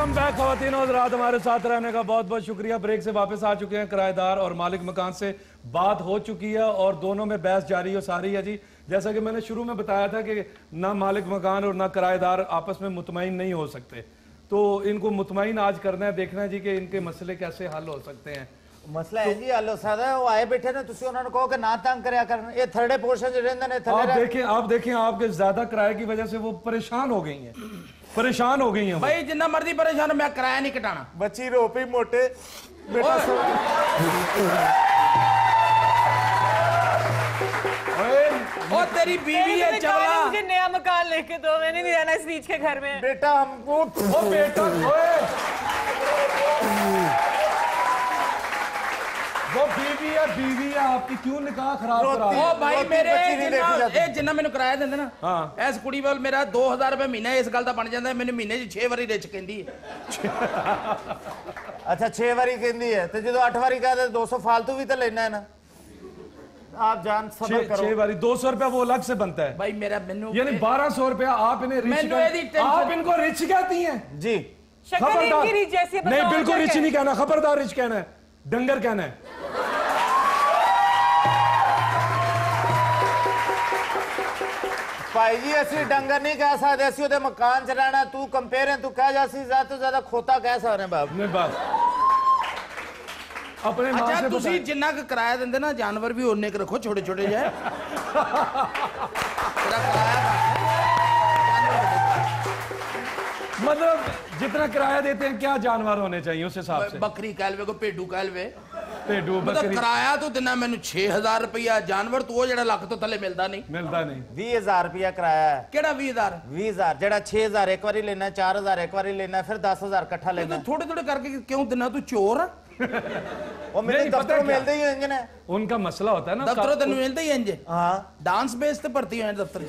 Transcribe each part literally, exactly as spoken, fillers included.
Welcome back खवातीन और हज़रात, हमारे साथ रहने का बहुत बहुत शुक्रिया। ब्रेक से वापस आ चुके हैं। किराएदार और मालिक मकान से बात हो चुकी है और दोनों में बहस जारी हो सारी है जी। जैसा कि मैंने शुरू में बताया था कि ना मालिक मकान और ना किराएदार आपस में मुतमईन नहीं हो सकते, तो इनको मुतमईन आज करना है, देखना है जी कि इनके मसले कैसे हल हो सकते हैं। मसला है जी हल हो सकता है। वो आए बैठे ने, तुसी उन्होंने कहो कि ना तंग करया करन। ये थर्डे पोर्शन जो रहंदे ने थल्ले आप देखें आप देखें आपके ज्यादा किराए की वजह से वो परेशान हो गई हैं, परेशान हो गई हैं भाई। जितना मर्जी परेशान, मैं किराया नहीं कटाना। बच्ची रोपी मोटे बेटा सो ओ तेरी बीवी है चवला। मुझे नया मकान लेके दो, मैंने नहीं रहना इस बीच के घर में। बेटा हमको ओ बेटा ओए वो बीवी है बीवी है आपकी, क्यों निकाह खराब करा? ओ भाई मेरे ए जिन्ना मैंने किराया दिंदे ना, हां इस कुड़ी वाल मेरा दो हज़ार रुपए महीना इस गल दा बन जांदा। मैंने महीने च छह बारी रिच कहंदी है। अच्छा छह बारी कहंदी है ते जदों आठ बारी कह दे दो सौ फालतू भी तो लेना है ना। आप जान सबर करो। छह बारी दो सौ रुपया वो अलग से बनता है भाई। मेरा मेनू यानी बारह सौ रुपया आप इन्हें रिच, आप इनको रिच कहती हैं जी। खबरदार नहीं, बिल्कुल रिच नहीं कहना, खबरदार रिच कहना है, डंगर कहना है। भाई जी असली डंगर नहीं कह सकते, असली ओदे मकान च रहना। तू कंपेयर है, तू कह जासी ज्यादा तो ज्यादा खोता कह सकते बाप ने बस अपने मां से। अच्छा तुसी जिन्ना क किराया दिंदे ना, जानवर भी उन्ने क रखो, छोटे छोटे जाए। तेरा किराया मतलब जितना किराया देते हैं क्या जानवर होने चाहिए उस हिसाब से? बकरी कहलवे को पेडू कहलवे पेडू मतलब बकरी। किराया तो दिना मैनू छह हजार रुपया, जानवर तो वो जेड़ा लख तो थले मिलता नहीं मिलता नहीं। बीस हजार रुपया किराया है। केड़ा बीस हजार बीस हजार जेड़ा छह हजार एक बारी लेना, चार हजार एक बारी लेना, फिर दस हजार इकट्ठा लेना। तो थोड़े थोड़े करके क्यों दिना? तू चोर है? वो मेरे दफ्तर मिलते ही इंजन है। उनका मसला होता है ना, दफ्तरों तेन मिलते ही इंज। हाँ डांस बेस ते भर्ती है दफ्तर।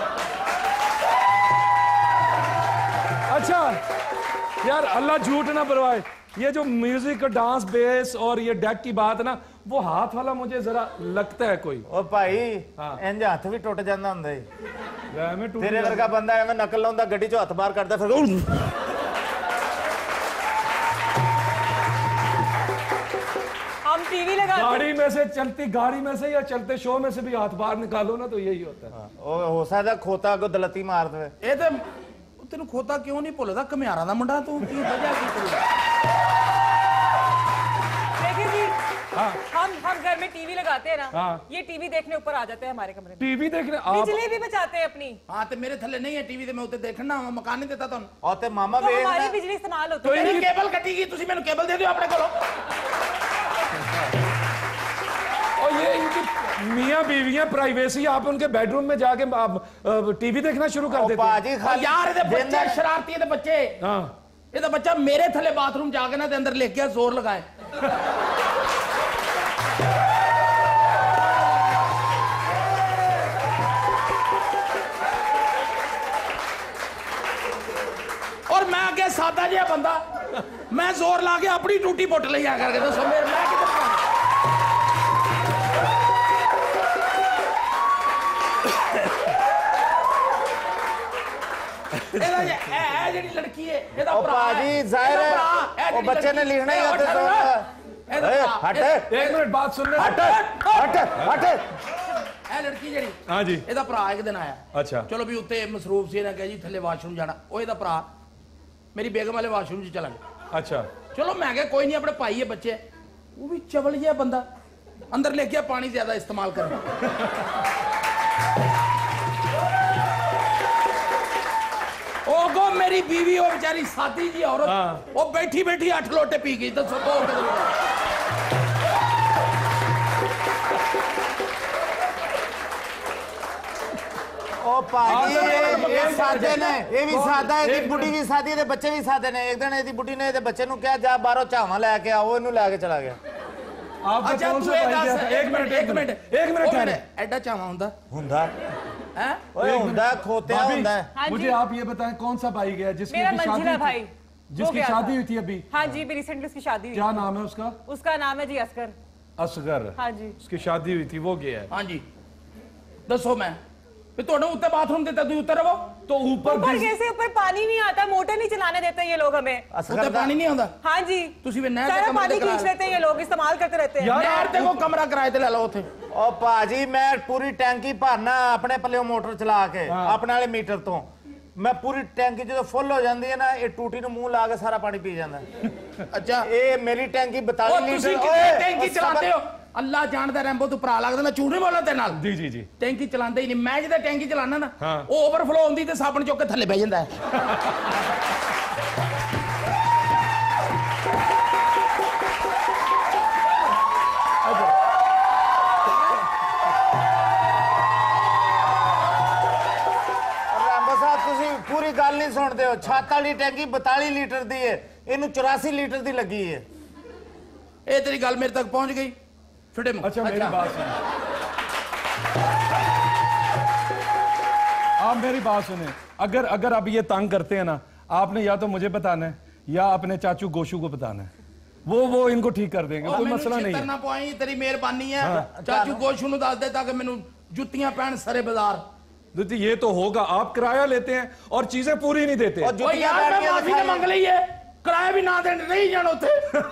अच्छा यार अल्लाह झूठ ना बुलवाए, ये जो म्यूजिक डांस बेस और ये डेक की बात है ना, वो हाथ वाला मुझे जरा लगता है कोई। ओ भाई हाँ। इंज हाथ भी टूट जाता हुंदा है। मैं टूट तेरे वर्गा बंदा एवें नकल लाउंदा, गड्डी चो हाथ बाहर करदा, फिर हम टीवी लगा गाड़ी में से चलती गाड़ी में से या चलते शो में से भी हाथ बाहर निकालो ना, तो यही होता है। ओ हो सकदा खोता को दलती मार दे। ए ते तेन खोता क्यों नहीं भुलदा? कमियारा दा मुंडा तू, की वजह की तू? देखिए जी, हाँ। हम हम घर में टीवी लगाते हैं ना, हाँ। ये टीवी देखने ऊपर आ जाते हैं हमारे कमरे में। टीवी देखने आप बिजली भी बचाते हैं अपनी। हाँ तो मेरे थले नहीं है टीवी, ते मैं उते देखना, मैं मकान नहीं देता तुम। और ते मामा तो वेख हमारी बिजली इस्तेमाल होती तो है। मेरी केबल कटेगी, तुसी मैंने केबल दे दियो अपने कोलो। और ये इनकी मियां बीवियां प्राइवेसी, आप उनके बेडरूम में जाके आप टीवी देखना शुरू कर देते हैं। बाजी खाली यार ये बच्चे शरारती है, बच्चे। हाँ ये तो बच्चा मेरे थले बाथरूम जाके ना अंदर लेके गया, जोर लगाए। और मैं आगे सादा जिहा बंदा, मैं जोर ला के अपनी टूटी पुट ले आ करके दसो मेरे मैं किधर लड़की है पाजी जाहिर है वो बच्चे ने लिखना ही होता है। हट एक मिनट बात सुन ले। हट हट हट ए लड़की जेड़ी, हाँ जी, एदा भरा एक दिन आया। अच्छा चलो भी उत्ते मसरूफ सी ने कहा जी थले वाशरूम जाना। ओ एदा भरा मेरी बेगम वाले वाशरूम च चला गया। अच्छा चलो मैं कहा कोई नहीं, अपने भाई है बच्चे, वो भी चवल जिहा बंदा अंदर लेके पानी ज्यादा इस्तेमाल कर। ओ गो मेरी बीवी और बेचारी साथी जी औरत, हाँ। वो बैठी बैठी आठ लोटे पी गई। तो सब ओ पाजी ये सादे ने, ये भी सादा है, दी बुढ़ी भी सादी है, बच्चे भी सादे ने। एक दिन एदी बुढ़ी ने एदे बच्चे नु कहा जा बाहरों चावा लेके आओ, इनु लेके चला गया। आप अच्छा कौन तू सा ये भाई दस, गया? एक मिनट एक मिनट एक मिनट ठहरे। एडा चावा हुंदा हुंदा हैं? ओए हुंदा खोतिया भाभी, हुंदा। हाँ मुझे जी। आप ये बताएं कौन सा भाई गया जिसकी मेरा अभी शादी मंजिला हुई थी? भाई, वो जिसकी गया शादी था। हुई थी अभी? हाँ जी, अभी रिसेंटली उसकी शादी हुई। क्या नाम है उसका? उसका नाम है जी असगर। असगर। हाँ जी। उसकी शादी हुई थी, वो गया है। हाँ जी दसो मैं भी तुहानू उत्ते बाथरूम दिता, तुसीं उत्ते रहो। तो ऊपर ऊपर कैसे? ऊपर पानी नहीं आता, मोटर नहीं चलाने देते ये लोग हमें। ਉੱਤੇ ਪਾਣੀ ਨਹੀਂ ਆਉਂਦਾ? हाँ जी, ਤੁਸੀਂ ਵੀ ਨਹਿਰ ਦੇ सारा ਕਮਰੇ पानी ਤੇ ਕਰਾ खींच लेते हैं ये लोग, इस्तेमाल करते रहते हैं। ਨਹਿਰ ਤੇ ਕੋ ਕਮਰਾ ਕਿਰਾਏ ਤੇ ਲੈ ਲਓ ਉੱਥੇ। ओ भाजी मैं पूरी टैंकी भरना अपने पल्ले मोटर चला के अपने वाले मीटर तो मैं पूरी टैंकी जो फुल हो जाती है ना ये टूटी ਨੂੰ ਮੂੰਹ ਲਾ ਕੇ ਸਾਰਾ ਪਾਣੀ ਪੀ ਜਾਂਦਾ। ਅੱਛਾ ਇਹ ਮੇਰੀ ਟੈਂਕੀ ਉਹ ਬਤਾਲੀ ਤੁਸੀਂ ਲੀਟਰ ਕਿੰਨੇ ਟੈਂਕੀ ਚਲਾਉਂਦੇ ਹੋ? ਅੱਲਾ ਜਾਣਦਾ ਰੈਂਬੋ ਤੂੰ ਭਰਾ ਲੱਗਦਾ, ਮੈਂ ਝੂਠ ਨਹੀਂ ਬੋਲਣਾ ਤੇਰੇ ਨਾਲ। जी जी जी ਟੈਂਕੀ ਚਲਾਉਂਦਾ ਹੀ ਨਹੀਂ ਮੈਂ। ਜਿਹਦਾ ਟੈਂਕੀ ਚਲਾਣਾ ਨਾ ਹਾਂ। ਉਹ ਓਵਰਫਲੋ ਹੁੰਦੀ ਤੇ ਸਾਬਣ ਚੁੱਕ ਕੇ ਥੱਲੇ ਬਹਿ ਜਾਂਦਾ ਹੈ। ਰੈਂਬੋ ਸਾਹਿਬ ਤੁਸੀਂ ਪੂਰੀ ਗੱਲ ਨਹੀਂ ਸੁਣਦੇ ਹੋ। ਛੱਤ ਵਾਲੀ ਟੈਂਕੀ ਬਤਾਲੀ ਲੀਟਰ ਦੀ ਹੈ, ਇਹਨੂੰ ਚੁਰਾਸੀ ਲੀਟਰ ਦੀ ਲੱਗੀ ਹੈ। ਇਹ ਤੇਰੀ ਗੱਲ ਮੇਰੇ ਤੱਕ ਪਹੁੰਚ ਗਈ ਫਿਟੇ ਮੂੰਹ। अच्छा मेरी बात सुने, आप मेरी बात सुने। अगर अगर आप ये तंग करते हैं ना, आपने या तो मुझे बताना है या अपने चाचू गोशू को बताना है, वो वो इनको ठीक कर देंगे, कोई मसला नहीं है। ਨਾ ਪਵਾਈ, ਤੇਰੀ ਮਿਹਰਬਾਨੀ ਹੈ। ਚਾਚੂ ਗੋਸ਼ੂ ਨੂੰ ਦੱਸ ਦੇ ਤਾਂ ਕਿ ਮੈਨੂੰ ਜੁੱਤੀਆਂ ਪੈਣ ਸਾਰੇ ਬਾਜ਼ਾਰ। दीदी ये तो होगा, आप किराया लेते हैं और चीजें पूरी नहीं देते। और ਓ ਜੁੱਤੀਆਂ ਯਾਰ ਮੈਂ ਪੈਣਗੀਆਂ ਮਾਫੀ ਤਾਂ ਮੰਗ ਲਈ ਹੈ, ਕਿਰਾਇਆ ਵੀ ਨਾ ਦੇਣ ਨਹੀਂ ਜਾਣ ਉੱਥੇ।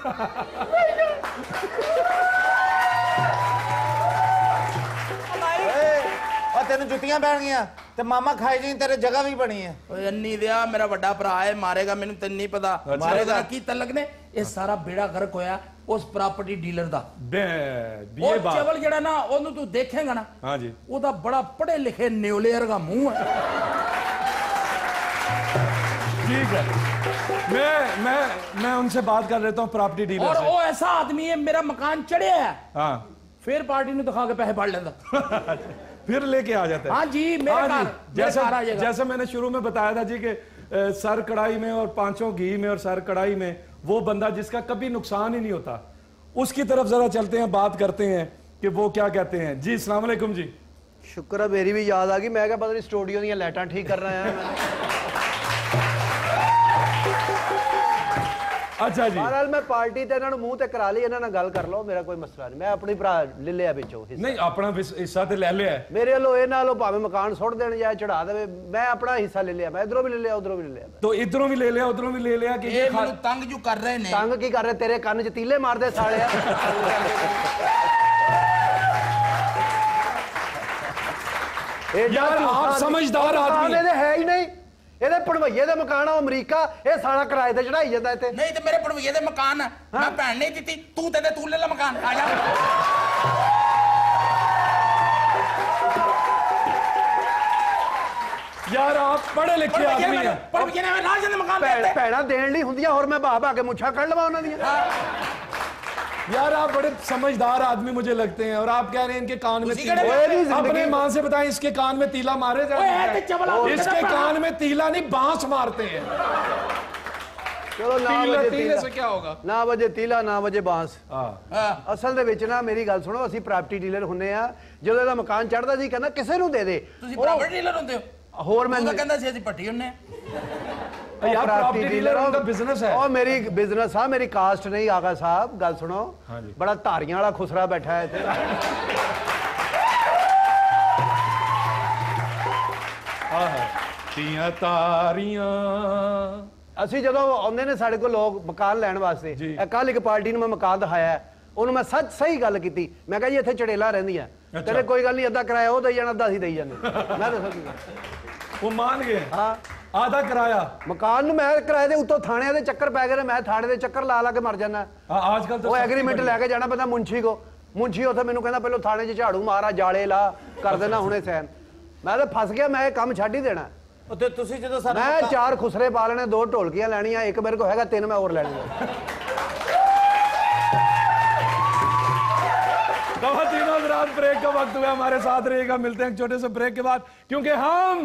हमारी और तेन जुतियां पैन गया ते मामा खाई जी तेरे जगह भी बनी है। ਓਏ ਅੰਨੀ ਦਿਆ ਮੇਰਾ ਵੱਡਾ ਭਰਾ ਹੈ, ਮਾਰੇਗਾ ਮੈਨੂੰ ਤੈਨੂੰ ਨਹੀਂ ਪਤਾ। ਮਾਰੇਗਾ ਕੀ ਤਲਕ ਨੇ? ਇਹ ਸਾਰਾ ਬੇੜਾ ਗਰਕ ਹੋਇਆ ਉਸ ਪ੍ਰਾਪਰਟੀ ਡੀਲਰ ਦਾ। बे- ये ਉਹ बात ਚਵਲ ਜਿਹੜਾ ਨਾ ਉਹਨੂੰ ਤੂੰ ਦੇਖੇਗਾ ਨਾ, हाँ जी ਉਹਦਾ ਬੜਾ ਪੜ੍ਹੇ ਲਿਖੇ ਨਿਓਲੇਅਰ ਦਾ ਮੂੰਹ ਹੈ। ठीक है, मैं मैं मैं उनसे बात कर लेता हूँ प्रॉपर्टी डीलर और से। ਉਹ ਐਸਾ ਆਦਮੀ ਹੈ, ਮੇਰਾ ਮਕਾਨ ਚੜਿਆ ਹੈ, हाँ ਫਿਰ ਪਾਰਟੀ ਨੂੰ ਦਿਖਾ ਕੇ ਪੈਸੇ ਫੜ ਲੈਂਦਾ। फिर लेके आ जाता है। हाँ जी, मेरे हाँ घर- जी, मेरे जैसा घर आ जाएगा। जैसा मैंने शुरू में बताया था जी कि अ, सर कढ़ाई में और पांचों घी में और सर कढ़ाई में, वो बंदा जिसका कभी नुकसान ही नहीं होता, उसकी तरफ जरा चलते हैं, बात करते हैं कि वो क्या कहते हैं। जी अस्सलाम वालेकुम जी। शुक्र है मेरी भी याद आ गई। मैं क्या पता नहीं स्टूडियो दी लाइटां ठीक कर रहा है। अच्छा जी, बहरहाल मैं पार्टी ते इन्हां नूं मूंह ते करा ली, इन्हां नाल गल कर लो, मेरा कोई मसला नहीं। मैं अपनी भरा ले लिया विचों हिस्सा। नहीं अपना विस- हिस्सा तो ले लिया है। मेरे लो ए नालों भावें मकान सुट देण या चढ़ा देवे, मैं अपना हिस्सा ले लिया। मैं इधरों भी ले लिया, उधरों भी ले लिया। तो इधरों भी ले लिया, उधरों भी ले लिया कि ये ਇਹ खा- ਮੈਨੂੰ ਤੰਗ ਜੂ ਕਰ ਰਹੇ ਨੇ। तंग की कर रहे तेरे कन्न च तीले मारदे साले। यार आप समझदार आदमी हैं। है ही नहीं। ਇਹਦੇ ਪੜਵਈਏ ਦੇ ਮਕਾਨ ਆ ਅਮਰੀਕਾ, ਇਹ ਸਾਲਾ ਕਿਰਾਏ ਤੇ ਚੜਾਈ ਜਾਂਦਾ ਇੱਥੇ। ਨਹੀਂ ਤੇ ਮੇਰੇ ਪੜਵਈਏ ਦੇ ਮਕਾਨ ਹੈ, ਮੈਂ ਭੈਣ ਨਹੀਂ ਦਿੱਤੀ, ਤੂੰ ਤੇ ਤੂੰ ਲੈ ਲੈ ਮਕਾਨ। ਆ ਜਾ यार आप पढ़े लिखे आदमी हैं। ਪੜਵਈਏ ਨੇ ਰਾਜ ਦੇ ਮਕਾਨ ਭੈਣ ਦਿੱਤੇ। ਭੈਣਾਂ ਦੇਣ ਲਈ ਹੁੰਦੀਆਂ, ਹੋਰ ਮੈਂ ਭਾ ਭਾ ਕੇ ਮੁੱਛਾਂ ਕੱਢ ਲਵਾਂ ਉਹਨਾਂ ਦੀਆਂ। यार आप बड़े समझदार आदमी मुझे लगते हैं, और आप कह रहे हैं इनके कान में उसी तीला- कड़े में जिंदगी- अपनी माँ से बताएं इसके कान में तीला मारे ਓਏ ਇਹ ਤੇ जाते ਚਵਲਾ हैं। इसके कान में तीला नहीं बांस मारते हैं। ਚਲੋ ਨਾ तीला ਵਜੇ तीले ਤੀਲਾ, से क्या होगा? ਨਾ ਵਜੇ ਤੀਲਾ, ਨਾ ਵਜੇ ਬਾਂਸ। हाँ ਹਾਂ। ਅਸਲ ਦੇ ਵਿੱਚ ਨਾ ਮੇਰੀ ਗੱਲ ਸੁਣੋ, ਅਸੀਂ ਪ੍ਰਾਪਰਟੀ ਡੀਲਰ ਹੁੰਨੇ ਆ। ਜਦੋਂ ਇਹਦਾ ਮਕਾਨ ਚੜਦਾ ਜੀ ਕਹਿੰਦਾ ਕਿਸੇ ਨੂੰ ਦੇ ਦੇ। ਤੁਸੀਂ ਉਹ ਪ੍ਰਾਪਰਟੀ ਡੀਲਰ ਹੁੰਦੇ ਹੋ? ਹੋਰ ਮੈਂ ਤੂੰ ਤਾਂ ਕਹਿੰਦਾ ਸੀ ਅਸੀਂ ਪੱਟੀ ਹੁੰਨੇ ਆ। यार प्रॉपर्टी डीलर उनका बिजनेस है। ਉਹ ਮੇਰੀ ਬਿਜ਼ਨਸ ਆ, ਮੇਰੀ ਕਾਸਟ ਨਹੀਂ। ਆਗਾ ਸਾਹਿਬ ਗੱਲ ਸੁਣੋ, ਹਾਂਜੀ। ਬੜਾ ਧਾਰੀਆਂ ਵਾਲਾ ਖੁਸਰਾ ਬੈਠਾ ਹੈ ਇੱਥੇ। ਤੀਆਂ ਤਾਰੀਆਂ। ਅਸੀਂ ਜਦੋਂ ਆਉਂਦੇ ਨੇ ਸਾਡੇ ਕੋਲ ਲੋਕ ਮਕਾਨ ਲੈਣ ਵਾਸਤੇ, ਜੀ। ਇਹ ਕੱਲ ਇੱਕ ਪਾਰਟੀ ਨੂੰ ਮੈਂ ਮਕਾਨ ਦਿਖਾਇਆ, ਉਹਨੂੰ ਮੈਂ ਸੱਚ ਸਹੀ ਗੱਲ ਕੀਤੀ। ਮੈਂ ਕਿਹਾ ਜੀ ਇੱਥੇ ਚੜੇਲਾ ਰਹਿੰਦੀਆਂ, ਕਹਿੰਦੇ ਕੋਈ ਗੱਲ ਨਹੀਂ, ਅੱਧਾ ਕਿਰਾਇਆ ਉਹ ਦੇਈ ਜਾਣਾ, ਅੱਧਾ ਅਸੀਂ ਦੇਈ ਜਾਂਦੇ। ਮੈਂ ਦੱਸੋ ਕੀ ਕਰਾਂ। वो मान गए ਹਾਂ आधा किराया। ਮਕਾਨ ਨੂੰ ਮੈਂ ਕਿਰਾਏ ਦੇ ਉੱਤੋਂ ਥਾਣਿਆਂ ਦੇ ਚੱਕਰ ਪੈ ਗਏ ਨੇ, ਮੈਂ ਥਾਣੇ ਦੇ ਚੱਕਰ ਲਾ ਲਾ ਕੇ ਮਰ ਜਾਣਾ। हाँ, आजकल तो ਉਹ सस्ती ਐਗਰੀਮੈਂਟ बड़ी ਲੈ ਕੇ ਜਾਣਾ ਪੈਂਦਾ ਮੁੰਸ਼ੀ ਕੋ। ਮੁੰਸ਼ੀ ਉੱਥੇ ਮੈਨੂੰ ਕਹਿੰਦਾ ਪਹਿਲਾਂ ਥਾਣੇ 'ਚ ਝਾੜੂ ਮਾਰਾ, ਜਾਲੇ ਲਾ, ਕਰ ਦੇਣਾ ਹੁਣੇ ਸੈਨ। ਮੈਂ ਤਾਂ ਫਸ ਗਿਆ, ਮੈਂ ਇਹ ਕੰਮ ਛੱਡ ਹੀ ਦੇਣਾ। ਤੇ ਤੁਸੀਂ ਜਦੋਂ ਸਾਨੂੰ ਮੈਂ ਚਾਰ ਖੁਸਰੇ ਪਾ ਲੈਣੇ, ਦੋ ਢੋਲਕੀਆਂ ਲੈਣੀਆਂ, ਇੱਕ ਮੇਰੇ ਕੋਲ ਹੈਗਾ, ਤਿੰਨ ਮੈਂ ਹੋਰ ਲੈਣੀਆਂ। खवातीनो हज़रात, ब्रेक का वक्त हुआ, हमारे साथ रहिएगा। मिलते हैं एक छोटे से ब्रेक के बाद, क्योंकि हम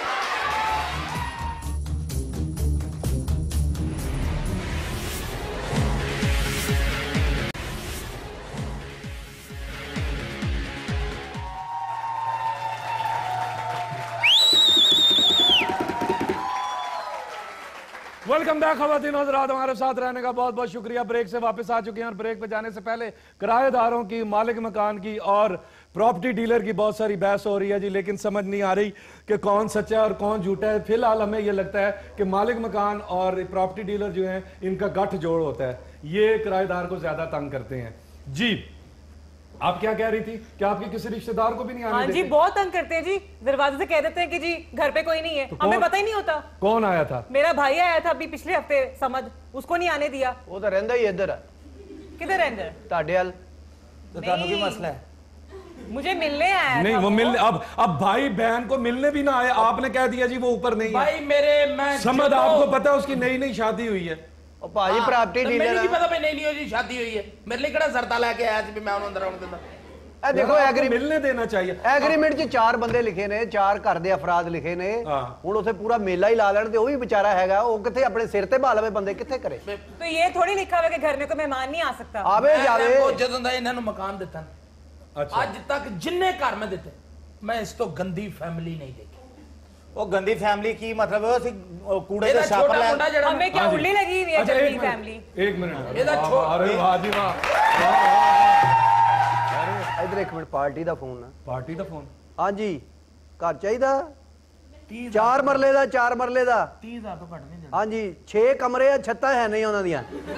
वेलकम बैक खवातीन हज़रात, हमारे साथ रहने का बहुत बहुत शुक्रिया। ब्रेक से वापस आ चुके हैं, और ब्रेक पे जाने से पहले किराएदारों की, मालिक मकान की और प्रॉपर्टी डीलर की बहुत सारी बहस हो रही है जी, लेकिन समझ नहीं आ रही कि कौन सच्चा है और कौन झूठा है। फिलहाल हमें यह लगता है कि मालिक मकान और प्रॉपर्टी डीलर जो हैं इनका गठ जोड़ होता है, ये किराएदार को ज्यादा तंग करते हैं। जी आप क्या कह रही थी कि आपके किसी रिश्तेदार को भी नहीं आने हाँ देते? जी बहुत तंग करते हैं जी, दरवाजे से कह देते हैं कि जी घर पे कोई नहीं है, तो हमें कौन- पता ही नहीं होता। कौन आया था? मेरा भाई आया था अभी पिछले हफ्ते, समझ, उसको नहीं आने दिया। ਉਹ ਤਾਂ ਰਹਿੰਦਾ ਹੀ ਇੱਧਰ ਆ किधर है अंदर? ਤੁਹਾਡੇ ਵੱਲ। तो ਤੁਹਾਨੂੰ की मसला है? मुझे मिलने आया नहीं था वो मिलने, अब अब भाई बहन को मिलने भी ना आए, आपने कह दिया जी वो ऊपर नहीं है। भाई मेरे मैं समझ, ਜਦੋਂ- आपको पता है उसकी नई नई शादी हुई है। ਉਹ ਭਾਜੀ हाँ, ਪ੍ਰਾਪਰਟੀ तो ਡੀਲਰ ਮੈਨੂੰ ਆ। ਕੀ ਪਤਾ ਵੀ ਨਹੀਂ ਨਹੀਂ ਉਹ ਜੀ ਸ਼ਾਦੀ ਹੋਈ ਹੈ, ਮੇਰੇ ਲਈ ਕਿਹੜਾ ਜ਼ਰਦਾ ਲੈ ਕੇ ਆਇਆ ਸੀ ਵੀ ਮੈਂ ਉਹਨੂੰ ਅੰਦਰ ਆਉਣ ਦਿੰਦਾ। ਇਹ ਦੇਖੋ आपको ਐਗਰੀਮੈਂਟ मिलने देना चाहिए। ਐਗਰੀਮੈਂਟ 'ਚ ਚਾਰ ਬੰਦੇ ਲਿਖੇ ਨੇ, ਚਾਰ ਘਰ ਦੇ ਅਫਰਾਦ ਲਿਖੇ ਨੇ। ਹਾਂ। ਹੁਣ ਉੱਥੇ ਪੂਰਾ ਮੇਲਾ ਹੀ ਲਾ ਲੈਣ ਤੇ ਉਹ ਵੀ ਵਿਚਾਰਾ ਹੈਗਾ, ਉਹ ਕਿੱਥੇ ਆਪਣੇ ਸਿਰ ਤੇ ਭਾ ਲਵੇ, ਬੰਦੇ ਕਿੱਥੇ ਕਰੇ। तो ये थोड़ी लिखा हुआ है कि घर में कोई मेहमान नहीं आ सकता। ਆਵੇ ਮੈਂ ਜਾਵੇ। ਉਹ ਜਦੋਂ ਦਾ ਇਹਨਾਂ ਨੂੰ ਮਕਾਨ ਦਿੱਤਾ ਨਾ, अच्छा ਅੱਜ ਤੱਕ ਜਿੰਨੇ ਘਰ ਮੈਂ ਦਿੱਤੇ ਮੈਂ ਇਸ ਤੋਂ ਗੰਦੀ ਫੈਮਿਲੀ ਨਹੀਂ ਦੇਖੀ। ਉਹ ਗੰਦੀ ਫੈਮਿਲੀ ਕੀ ਮਤਲਬ ਹੈ? ਅਸੀਂ ਉਹ ਕੂੜੇ ਇਹਦਾ ਦੇ ਛਾਪ ਛੋਟਾ ਲੈ ਮੁੰਡਾ ਜਿਹੜਾ हमें क्या हाँ जी। उल्ली लगी हुई है अच्छा, जल्दी एक मिनट, फैमिली। एक मिनट। ਇਹਦਾ वाह, छो- वाह, अरे वाह जी वाह, वाह, वाह, ਇਧਰ ਇੱਕ ਮਿੰਟ, ਪਾਰਟੀ ਦਾ ਫੋਨ ਆ। पार्टी का फोन। ਹਾਂਜੀ ਘਰ ਚਾਹੀਦਾ ਚਾਰ ਮਰਲੇ ਦਾ, ਚਾਰ ਮਰਲੇ ਦਾ। ਤੀਹ ਹਜ਼ਾਰ ਤੋਂ ਘੱਟ ਨਹੀਂ ਦੇਣਾ। ਹਾਂਜੀ ਛੇ ਕਮਰੇ ਆ, ਛੱਤਾਂ ਹੈ ਨਹੀਂ ਉਹਨਾਂ ਦੀਆਂ।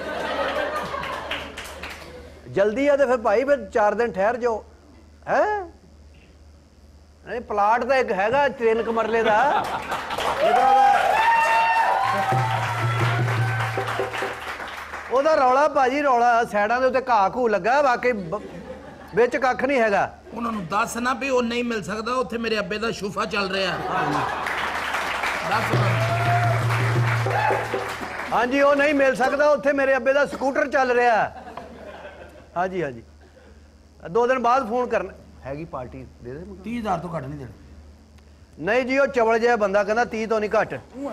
ਜਲਦੀ ਆ ਤੇ ਫਿਰ ਭਾਈ ਫਿਰ ਚਾਰ ਦਿਨ ਠਹਿਰ ਜਾਓ। ਹੈ ਨਹੀਂ ਪਲਾਟ ਤਾਂ ਇੱਕ ਹੈਗਾ ਤਿੰਨ ਕੁ ਮਰਲੇ ਦਾ। ਇੱਧਰ ਉਹਦਾ ਉਹਦਾ ਰੌਲਾ ਭਾਜੀ, ਰੌਲਾ ਸਾਈਡਾਂ ਦੇ ਉੱਤੇ ਘਾਹ ਘੂ ਲੱਗਾ, ਵਾਕਈ ਬ- ਵਿੱਚ ਕੱਖ ਨਹੀਂ ਹੈਗਾ। ਉਹਨਾਂ ਨੂੰ ਦੱਸ ਨਾ ਵੀ ਉਹ ਨਹੀਂ ਮਿਲ ਸਕਦਾ, ਉੱਥੇ ਮੇਰੇ ਅੱਬੇ ਦਾ ਸ਼ੂਫਾ ਚੱਲ ਰਿਹਾ। ਦੱਸ ਉਹਨਾਂ ਨੂੰ। ਹਾਂਜੀ ਉਹ ਨਹੀਂ ਮਿਲ ਸਕਦਾ, ਉੱਥੇ ਮੇਰੇ ਅੱਬੇ ਦਾ ਸਕੂਟਰ ਚੱਲ ਰਿਹਾ। ਹਾਂਜੀ ਹਾਂਜੀ ਦੋ ਦਿਨ ਬਾਅਦ ਫੋਨ ਕਰਨਾ। ਹੈਗੀ ਪਾਰਟੀ ਦੇ ਦੇ ਮਕਾਨ। ਤੀਹ ਹਜ਼ਾਰ ਤੋਂ ਘੱਟ ਨਹੀਂ ਦੇਣਾ। ਨਹੀਂ ਜੀ ਉਹ ਚਵਲ ਜਿਹਾ ਬੰਦਾ ਕਹਿੰਦਾ ਤੀਹ ਤੋਂ ਨਹੀਂ ਘੱਟ।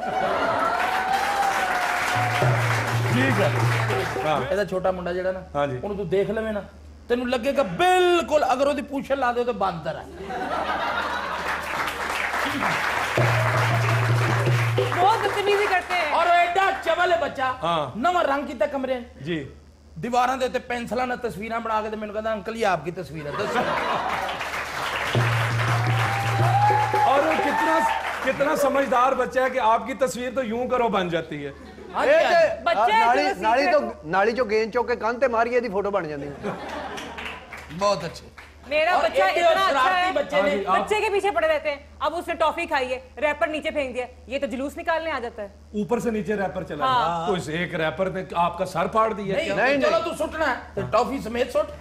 ठीक है। हाँ ਇਹਦਾ ਛੋਟਾ ਮੁੰਡਾ ਜਿਹੜਾ ਨਾ, ਹਾਂਜੀ। ਉਹਨੂੰ ਤੂੰ ਦੇਖ ਲਵੇਂ ਨਾ, ਤੈਨੂੰ ਲੱਗੇਗਾ ਬਿਲਕੁਲ ਅਗਰ ਉਹਦੀ ਪੂਛਲ ਲਾ ਦਿਓ ਤਾਂ ਬਾਂਦਰ ਹੈ। बहुत बदतमीजी करते हैं। ਔਰ ਉਹ ਐਡਾ ਚਵਲ ਹੈ ਬੱਚਾ। ਹਾਂ। ਨਵਾਂ ਰੰਗ ਕੀਤਾ ਕਮਰੇ 'ਚ। जी। ਦੀਵਾਰਾਂ ਦੇ ਉੱਤੇ ਪੈਨਸਲਾਂ ਨਾਲ ਤਸਵੀਰਾਂ ਬਣਾ ਕੇ ਤੇ ਮੈਨੂੰ ਕਹਿੰਦਾ ਅੰਕਲ ਇਹ ਆਪਕੀ ਤਸਵੀਰ है ਦੱਸੋ। और वो कितना कितना समझदार बच्चा है कि आपकी तस्वीर तो यूं करो बन जाती है। ਹਾਂਜੀ, ਇਹ ਹਾਂਜੀ। ਤੇ ਬੱਚੇ ਨਾਲੀ ਜਿਹੜੇ ਨਾਲੀ secret ਤੋਂ ਨਾਲੀ ਚੋਂ ਗੇਂਦ ਚੁੱਕ ਕੇ ਕੰਨ ਤੇ ਮਾਰੀਏ ਦੀ ਫੋਟੋ ਬਣ ਜਾਂਦੀ ਹੈ। ਬਹੁਤ ਅੱਛੇ। मेरा और बच्चा एक इतना और अच्छा शरारती है, बच्चे ने- हाँ जी, आप- बच्चे के पीछे पड़े रहते हैं। अब उसने टॉफी खाई है, रैपर नीचे फेंक दिया, ये तो जुलूस निकालने आ जाता है। ऊपर से नीचे रैपर चला हाँ। गया। तो इस एक रैपर ने आपका सर फाड़ दिया नहीं, क्या? नहीं, चलो नहीं। तू सुटना है तो टॉफी समेत सुट।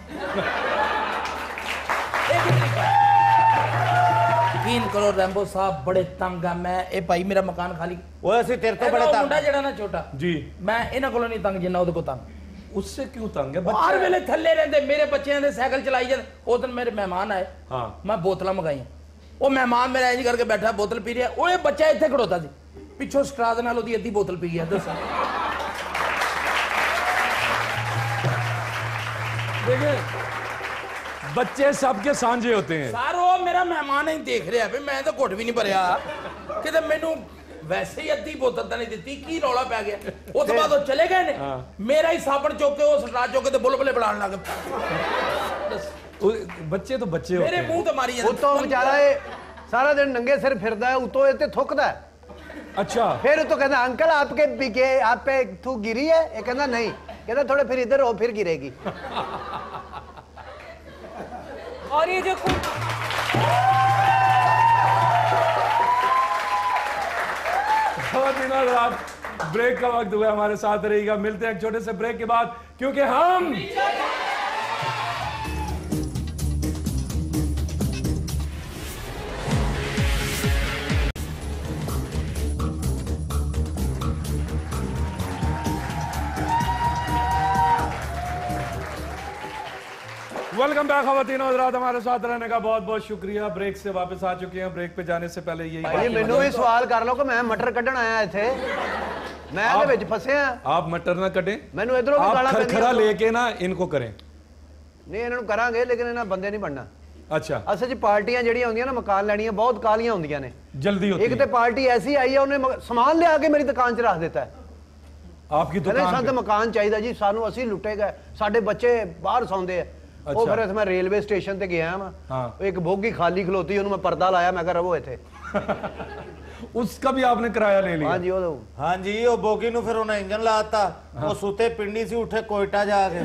एक ही तरीका है। तीन करोड़ रैम्बो साहब बड़े तंग है मैं, ए भाई मेरा मकान खाली। ਉਹ ਅਸੀਂ ਤੇਰੇ ਤੋਂ ਬੜੇ ਇਹਦਾ ਤਾਂ ਮੁੰਡਾ ਜਿਹੜਾ ਨਾ ਛੋਟਾ, जी। ਮੈਂ ਇਹਨਾਂ ਕੋਲੋਂ ਨਹੀਂ ਤੰਗ ਜਿੰਨਾ ਉਹਦੇ ਕੋਲ ਤੰਗ। उससे क्यों तंग है ਹਰ बच्चा? ਵੇਲੇ ਥੱਲੇ ਰਹਿੰਦੇ, ਮੇਰੇ ਬੱਚਿਆਂ ਦੇ ਸਾਈਕਲ ਚਲਾਈ ਜਾਂਦੇ। ਉਸ ਦਿਨ ਮੇਰੇ ਮਹਿਮਾਨ ਆਏ, हाँ ਮੈਂ ਬੋਤਲਾਂ ਮੰਗਾਈਆਂ। ਉਹ ਮਹਿਮਾਨ ਮੇਰਾ ਇੰਜ ਕਰਕੇ ਬੈਠਾ ਬੋਤਲ ਪੀ ਰਿਹਾ, ਉਹ ਇਹ ਬੱਚਾ ਇੱਥੇ ਖੜੋਤਾ ਸੀ, ਪਿੱਛੋਂ ਸਟਰਾ ਦੇ ਨਾਲ ਉਹਦੀ ਅੱਧੀ ਬੋਤਲ ਪੀ ਗਿਆ। ਦੱਸੋ देखिए बच्चे सबके सांझे होते हैं। ਸਰ ਉਹ ਮੇਰਾ ਮਹਿਮਾਨ ਹੀ ਦੇਖ ਰਿਹਾ ਵੀ ਮੈਂ ਤਾਂ ਘੁੱਟ ਵੀ ਨਹੀਂ ਭਰਿਆ, ਕਿਤੇ ਮੈਨੂੰ ਵੈਸੇ ਹੀ ਅੱਧੀ ਬੋਤਲ ਤਾਂ ਨਹੀਂ ਦਿੱਤੀ, ਕੀ ਰੌਲਾ ਪੈ ਗਿਆ। ਉਸ ਤੋਂ ਬਾਅਦ ਉਹ ਚਲੇ ਗਏ ਨੇ, ਮੇਰਾ ਹੀ ਸਾਬਣ ਚੁੱਕ ਕੇ ਉਹ ਸਟਰਾ ਚੁੱਕ ਕੇ ਤੇ ਬੁਲਬੁਲੇ ਬਣਾਉਣ ਲੱਗ ਪਏ। वो- बच्चे तो बच्चे होते ਮੇਰੇ हैं। ਮੂੰਹ ਤੇ ਮਾਰੀ ਜਾਂਦੇ। ਉਤੋਂ ਵਿਚਾਰਾ ਇਹ ਸਾਰਾ ਦਿਨ ਨੰਗੇ ਸਿਰ ਫਿਰਦਾ ਹੈ, ਉਤੋਂ ਇਹ ਤੇ ਥੁੱਕਦਾ ਹੈ। अच्छा फिर तो कहता अंकल आपके पीके आप पे थूक गिरी है, ये कहता नहीं, कहता थोड़े फिर इधर हो फिर गिरेगी। और ये जो खुद बहुत दिनों रात ब्रेक का वक्त हुआ, हमारे साथ रहिएगा। मिलते हैं एक छोटे से ब्रेक के बाद, क्योंकि हम वेलकम बैक खवातीन और हज़रात, हमारे साथ रहने का बहुत बहुत शुक्रिया। ब्रेक से वापस आ चुके हैं। ब्रेक पे जाने से पहले यही भाई ਮੈਨੂੰ ਵੀ ਸਵਾਲ ਕਰ ਲਓ ਕਿ ਮੈਂ ਮਟਰ ਕੱਢਣ ਆਇਆ ਇੱਥੇ, ਮੈਂ ਇਹਦੇ ਵਿੱਚ ਫਸਿਆ। आप मटर ना कटें, ਮੈਨੂੰ ਇਧਰੋਂ ਵੀ आप ਗਾਲਾਂ खरखरा ਪੈਂਦੀਆਂ। लेके ना इनको करें। ਨਹੀਂ ਇਹਨਾਂ ਨੂੰ ਕਰਾਂਗੇ, ਲੇਕਿਨ ਇਹਨਾਂ ਬੰਦੇ ਨਹੀਂ ਬਣਨਾ। अच्छा ਅਸਲ 'ਚ ਪਾਰਟੀਆਂ ਜਿਹੜੀਆਂ ਹੁੰਦੀਆਂ ਨਾ ਮਕਾਨ ਲੈਣੀਆਂ ਬਹੁਤ ਕਾਲੀਆਂ ਹੁੰਦੀਆਂ ਨੇ। जल्दी होती ਇੱਕ है। ਤੇ ਪਾਰਟੀ ਐਸੀ ਆਈ ਹੈ, ਉਹਨੇ ਮ- ਸਮਾਨ ਲਿਆ ਕੇ ਮੇਰੀ ਦੁਕਾਨ 'ਚ ਰੱਖ ਦਿੱਤਾ ਹੈ। आपकी ਕਹਿੰਦੇ दुकान ਸਾਨੂੰ पे। ਤਾਂ ਮਕਾਨ ਚਾਹੀਦਾ ਜੀ, ਸਾਨੂੰ ਅਸੀਂ ਲੁੱਟੇ ਗਏ, ਸਾਡੇ ਬੱਚੇ ਬਾਹਰ ਸੌਂਦੇ ਆ। ਉਹ ਫਿਰ ਮੈਂ ਰੇਲਵੇ ਸਟੇਸ਼ਨ ਤੇ ਗਿਆ ਵਾ ਇੱਕ बोगी खाली खलोती ਉਹਨੂੰ ਮੈਂ ਪਰਦਾ ਲਾਇਆ ਮੈਂ ਕਿਹਾ ਰਵੋ ਇੱਥੇ उसका भी आपने किराया ले लिया? हाँ जी वो हाँ जी वो बोगी नु फिर उन्हें इंजन लाता वो सुते पिंडी से उठे कोयटा जाके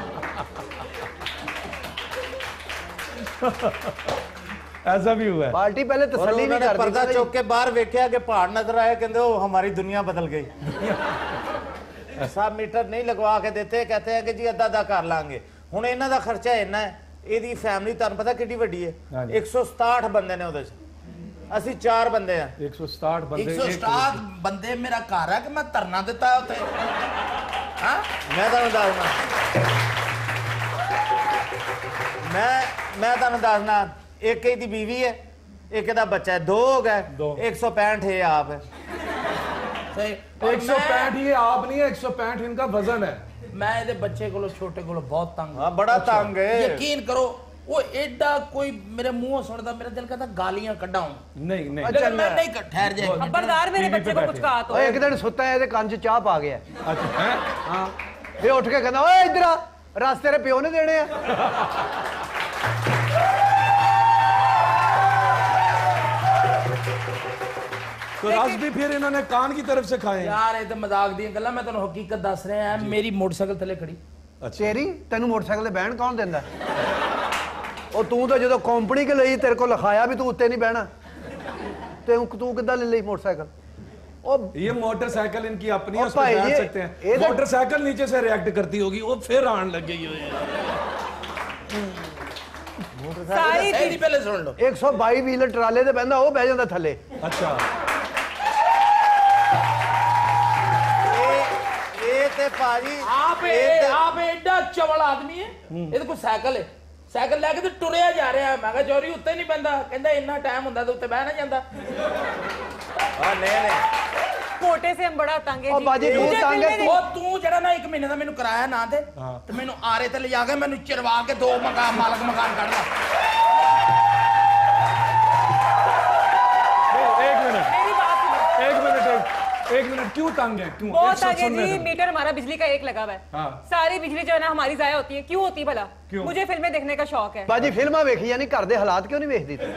ऐसा भी हुआ है। पार्टी पहले तसल्ली नहीं करती पर्दा चौक के बाहर वेख्या कि पहाड़ नजर आए कहते हो हमारी दुनिया बदल गई सब मीटर नहीं लगवा के देते कहते हैं कि जी अद्धा अद्धा कर लांगे हुण इन्हां दा खर्चा इन्ना है ਇਹਦੀ ਫੈਮਿਲੀ ਤੁਹਾਨੂੰ ਪਤਾ ਕਿੰਨੀ ਵੱਡੀ ਹੈ एक सौ सताहठ ਬੰਦੇ ਨੇ ਉਹਦੇ ਚ ਅਸੀਂ ਚਾਰ ਬੰਦੇ ਆ एक सौ सताहठ ਬੰਦੇ एक सौ सताहठ ਬੰਦੇ ਮੇਰਾ ਘਰ ਹੈ ਕਿ ਮੈਂ ਧਰਨਾ ਦਿੱਤਾ ਉੱਥੇ ਹਾਂ ਮੈਂ ਤੁਹਾਨੂੰ ਦੱਸਣਾ ਮੈਂ ਮੈਂ ਤੁਹਾਨੂੰ ਦੱਸਣਾ ਇੱਕ ਇਹਦੀ ਬੀਵੀ ਹੈ ਇੱਕ ਇਹਦਾ ਬੱਚਾ ਹੈ ਦੋ ਹੋ ਗਏ एक सौ पैंठ है आप है एक सौ पैंठ ये आप नहीं है एक सौ पैंठ इनका वजन है मैं ਇਹਦੇ ਬੱਚੇ ਕੋਲੋਂ ਛੋਟੇ ਕੋਲੋਂ ਬਹੁਤ ਤੰਗ ਹਾਂ ਬੜਾ ਤੰਗ ਹੈ ਯਕੀਨ ਕਰੋ ਉਹ ਐਡਾ ਕੋਈ ਮੇਰੇ ਮੂੰਹੋਂ ਸੁਣਦਾ ਮੇਰਾ ਦਿਲ ਕਰਦਾ ਗਾਲੀਆਂ ਕੱਢਾਂ नहीं नहीं अच्छा मैं नहीं ठहर जाए खबरदार मेरे बच्चे को कुछ कहा तो ਓਏ ਇੱਕ ਦਿਨ ਸੁੱਤਾ ਇਹਦੇ ਕੰਨ 'ਚ ਚਾਹ ਪਾ ਗਿਆ अच्छा है ਹਾਂ ਇਹ ਉੱਠ ਕੇ ਕਹਿੰਦਾ ਓਏ ਇੱਧਰ ਆ ਰਸ ਤੇਰੇ ਪਿਓ ਨੇ ਦੇਣੇ ਆ तो रस भी फिर इन्होंने कान की तरफ से खाए यार ਇਹ ਤਾਂ ਮਜ਼ਾਕ ਦੀਆਂ ਗੱਲਾਂ ਮੈਂ ਤੁਹਾਨੂੰ ਹਕੀਕਤ ਦੱਸ ਰਿਹਾ ਹਾਂ ਮੇਰੀ ਮੋਟਰਸਾਈਕਲ ਥੱਲੇ ਖੜੀ ਤੇਰੀ ਤੈਨੂੰ ਮੋਟਰਸਾਈਕਲ ਤੇ ਬਹਿਣ ਕੌਣ ਦਿੰਦਾ ਉਹ ਤੂੰ ਤਾਂ ਜਦੋਂ ਕੰਪਨੀ ਕੇ ਲਈ ਤੇਰੇ ਕੋਲ ਲਿਖਾਇਆ ਵੀ ਤੂੰ ਉੱਤੇ ਨਹੀਂ ਬਹਿਣਾ ਤੇ ਤੂੰ ਕਿੱਦਾਂ ਲੈ ਲਈ ਮੋਟਰਸਾਈਕਲ ये मोटरसाइकिल इनकी अपनी है, ओ उस पर भाई, बैठ ये- सकते हैं ये तो- मोटरसाइकिल नीचे से रिएक्ट करती होगी वो फिर आने लग गई हुई है सारी ਇਹਦੀ ਪਹਿਲੇ ਸੁਣ ਲਓ एक सौ बाई ਵੀਲਰ ਟਰਾਲੇ ਤੇ ਬਹਿੰਦਾ ਉਹ ਬਹਿ ਜਾਂਦਾ ਥੱਲੇ अच्छा ਇਹ ਇਹ ਤੇ ਭਾਜੀ ਆਪ ਇਹ ਆਪ ਐਡਾ ਚਵਲ ਆਦਮੀ ਹੈ ਇਹਦੇ ਕੋਲ ਸਾਈਕਲ ਹੈ ਸਾਈਕਲ ਲੈ ਕੇ ਤੇ ਟੁਰਿਆ ਜਾ ਰਿਹਾ ਮੈਂ ਕਿਹਾ ਚੋਰੀ ਉੱਤੇ ਨਹੀਂ ਬੰਦਾ ਕਹਿੰਦਾ ਇੰਨਾ ਟਾਈਮ ਹੁੰਦਾ ਤੇ ਉੱਤੇ ਬਹਿ ਨਾ ਜਾਂਦਾ ਹਾਂ ਨਹੀਂ ਨਹੀਂ कोटे से हम बड़ा तंग है ओ जी। बाजी, तू मुझे तंग है, फिल्में तू- ਉਹ ਤੂੰ ਜਿਹੜਾ ਨਾ ਇੱਕ ਮਹੀਨੇ ਦਾ ਮੈਨੂੰ ਕਿਰਾਇਆ ਨਾ ਦੇ ਤੇ ਮੈਨੂੰ ਆਰੇ ਤੇ ਲਿਜਾ ਕੇ ਮੈਨੂੰ ਚਿਰਵਾ ਕੇ ਦੋ ਮਕਾਨ ਮਾਲਕ ਮਕਾਨ ਕੱਢ ਲਾ एक मिनट मेरी बात सुनो। एक मिनट एक एक मिनट क्यों तंग है क्यों बहुत एक शब्द आगे सुनने जी दो। मीटर हमारा बिजली का एक लगा हुआ है हाँ। सारी बिजली जो है ना हमारी जाया होती है क्यों होती है भला क्यों? मुझे फिल्में देखने का शौक है ਬਾਜੀ ਫਿਲਮਾਂ ਵੇਖੀ ਜਾਨੀ ਘਰ ਦੇ ਹਾਲਾਤ ਕਿਉਂ ਨਹੀਂ ਵੇਖਦੀ ਤੂੰ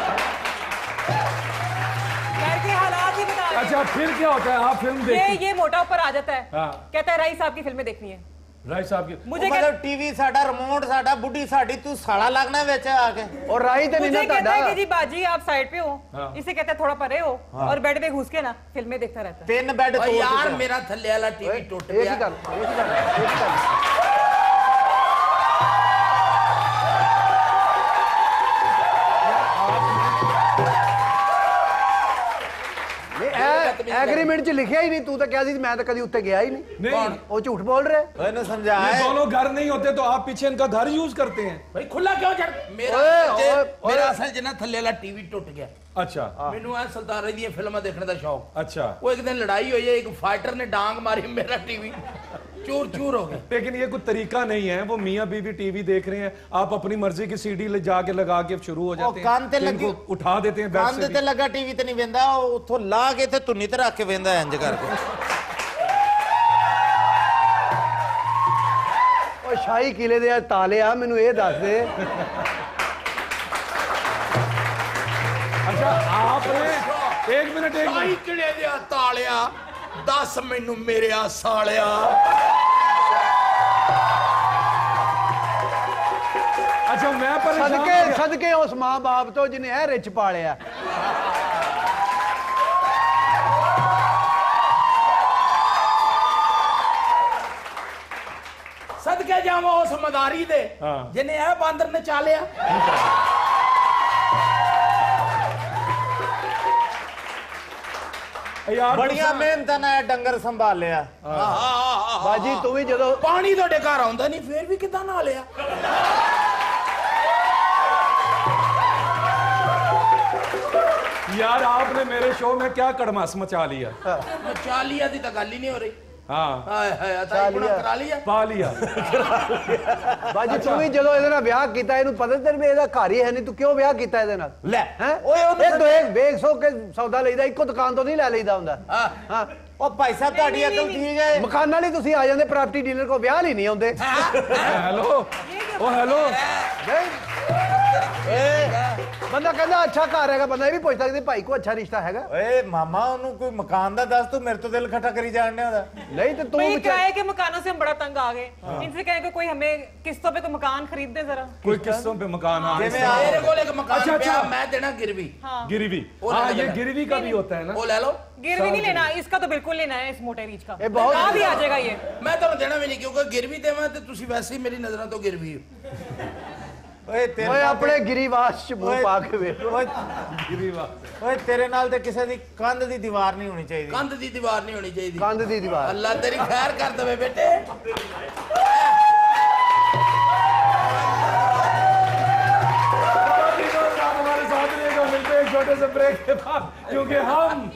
घर के हालात ही बता रहे हैं। अच्छा फिर क्या होता है आप फिल्म ये देखते ये मोटा ऊपर आ जाता है हाँ। कहता है राई साहब की फिल्में देखनी है राय साहब की मुझे मतलब टीवी साडा रिमोट साडा बुढ़ी साडी तू साला लगना बेच आके ਔਰ ਰਾਈ ਤੇ ਨਹੀਂ मुझे ਨਾ कहता है कि ਤੁਹਾਡਾ जी बाजी आप साइड पे हो हाँ। इसे कहता है थोड़ा परे हो और बेड पे घुस के ना फिल्में देखता रहता है तीन बेड ਓ तोड़ ਯਾਰ ਦਿੱਤੇ। ਮੇਰਾ ਥੱਲੇ ਵਾਲਾ ਟੀਵੀ ਟੁੱਟ ਇਹ ਕੀ ਗਿਆ ਗੱਲ ਇਹ ਕੀ ਗੱਲ ਇਹ ਕੀ ਗੱਲ एग्रीमेंट च लिखिया ही नहीं तू तो क्या सी मैं तो कभी उत्ते गया ही नहीं नहीं वो झूठ बोल रहे मैंने ये समझाया दोनों घर नहीं होते तो आप पीछे इनका घर यूज करते हैं ਭਾਈ ਖੁੱਲਾ ਕਿਉਂ ਛੱਡ ਮੇਰਾ ਓਏ, ਅਸਲ 'ਚ- ਓਏ, ਓਏ। ਮੇਰਾ ਅਸਲ ਜਿੰਨਾ ਥੱਲੇ ਵਾਲਾ ਟੀਵੀ ਟੁੱਟ ਗਿਆ अच्छा ਮੈਨੂੰ ਇਹ ਸਰਦਾਰੇ ਦੀਆਂ ਫਿਲਮਾਂ ਦੇਖਣ ਦਾ ਸ਼ੌਕ अच्छा ਉਹ ਇੱਕ ਦਿਨ ਲੜਾਈ ਹੋਈ ਹੈ ਇੱਕ ਫਾਈਟਰ ਨੇ ਡਾਂਗ ਮਾਰੀ ਮੇਰਾ ਟੀਵੀ चूर चूर हो गया। लेकिन ये कोई तरीका नहीं है, वो मियाँ बीवी टीवी देख रहे हैं, आप अपनी मर्जी की सीडी ले जाके लगा के शुरू हो जाते हैं, कान ते फिर लगी इनको उठा देते हैं बेड कान से ते लगा टीवी ते नहीं वेंदा, उथों ला के ते धुनी ते रख के वेंदा इंज करके। ਉਹ ਸ਼ਾਹੀ ਕਿਲੇ ਦੇ ਤਾਲੇ ਆ ਮੈਨੂੰ ਇਹ ਦੱਸ ਦੇ। अच्छा आपने एक मिनट एक शाही मिनट किले दे तालिया दस मैनू मेरे सालिया। अच्छा मैं परेशान सदके हो गया। सदके उस मां बाप तो जिन्हें ਇਹ ਰਿਚ ਪਾਲਿਆ। सदके जावा उस मदारी दे जिन्हें यह बांदर ने चालिया। यार बड़िया मेहनत ना डंगर संभालिया। ਬਾਜੀ ਤੂੰ ਵੀ ਜਦੋਂ पानी ਤੁਹਾਡੇ घर आउंदा नहीं फिर भी किदां ना लिया। यार आपने मेरे शो में क्या कड़मास मचा लिया। मचा लिया दी तो गल ही नहीं हो रही। हाँ हाय हाय अता गुना करा लिया। पा लिया। ਬਾਜੀ ਤੂੰ ਵੀ ਜਦੋਂ ਇਹਦੇ ਨਾਲ ਵਿਆਹ ਕੀਤਾ ਇਹਨੂੰ ਪਤਾ ਤੇਰੇ ਵੀ ਇਹਦਾ ਘਰ ਹੀ ਹੈ ਨਹੀਂ ਤੂੰ ਕਿਉਂ ਵਿਆਹ ਕੀਤਾ ਇਹਦੇ ਨਾਲ ਲੈ ਹੈ ਓਏ ਉਹਨੂੰ ਇਹ ਦੋ ਇੱਕ ਵੇਖ ਸੋ ਕੇ ਸੌਦਾ ਲਈਦਾ ਇੱਕੋ ਦੁਕਾਨ ਤੋਂ ਨਹੀਂ ਲੈ ਲਈਦਾ ਹੁੰਦਾ हाँ ਹਾਂ ਉਹ ਭਾਈ ਸਾਹਿਬ ਤੁਹਾਡੀ ਅਕਲ ਠੀਕ ਹੈ ਮਕਾਨ ਵਾਲੀ ਤੁਸੀਂ ਆ ਜਾਂਦੇ ਪ੍ਰਾਪਰਟੀ ਡੀਲਰ ਕੋ ਵਿਆਹ ਲਈ ਨਹੀਂ ਆਉਂਦੇ हेलो ओ हेलो ਬੰਦਾ ਕਹਿੰਦਾ ਅੱਛਾ ਘਰ ਹੈਗਾ ਬੰਦਾ ਇਹ ਵੀ ਪੁੱਛਦਾ ਕਿ ਭਾਈ ਕੋ ਅੱਛਾ ਰਿਸ਼ਤਾ ਹੈਗਾ ਓਏ ਮਾਮਾ ਉਹਨੂੰ ਕੋਈ ਮਕਾਨ ਦਾ ਦੱਸ ਤੂੰ ਮੇਰੇ ਤੋਂ ਦਿਲ ਖੱਟਾ ਕਰੀ ਜਾਣਨੇ ਉਹਦਾ नहीं तो तू भाई किराए के मकानों से हम बड़ा तंग आ गए इनसे कहें कि कोई हमें किस्तों पे तो मकान खरीद दे जरा कोई किस्तों पे मकान हाँ जिवें आ- मेरे को एक मकान अच्छा, पिया, अच्छा। मैं देना गिरवी गिरवी वो हाँ लेना ये देना। गिरवी का भी होता है ना वो ले लो गिरवी नहीं लेना इसका तो बिल्कुल लेना है इस मोटे बीच का ये बहुत- कहाँ भी आ जाएगा ये मैं तो देना भी नहीं क्योंकि गिरवी देवा तो तुसी वैसे ही मेरी नजरों तो गिरवी हो ਓਏ ਤੇਰੇ ਓਏ ਨਾਲ ਆਪਣੇ ਗਿਰੀਵਾਸ ਚ ਮੂੰਹ ਓਏ- ਪਾ ਕੇ ਵੇਖ ਓਏ गिरवी ਓਏ ਤੇਰੇ ਨਾਲ ਤੇ ਕਿਸੇ ਦੀ ਕੰਧ ਦੀ ਦੀਵਾਰ ਨਹੀਂ ਹੋਣੀ ਚਾਹੀਦੀ कंध दी दीवार नहीं होनी चाहिए ਕੰਧ ਦੀ ਦੀਵਾਰ अल्लाह तेरी खैर कर दे बेटे हमारे साथ रहेगा मिलते हैं एक छोटे से ब्रेक के बाद क्योंकि हम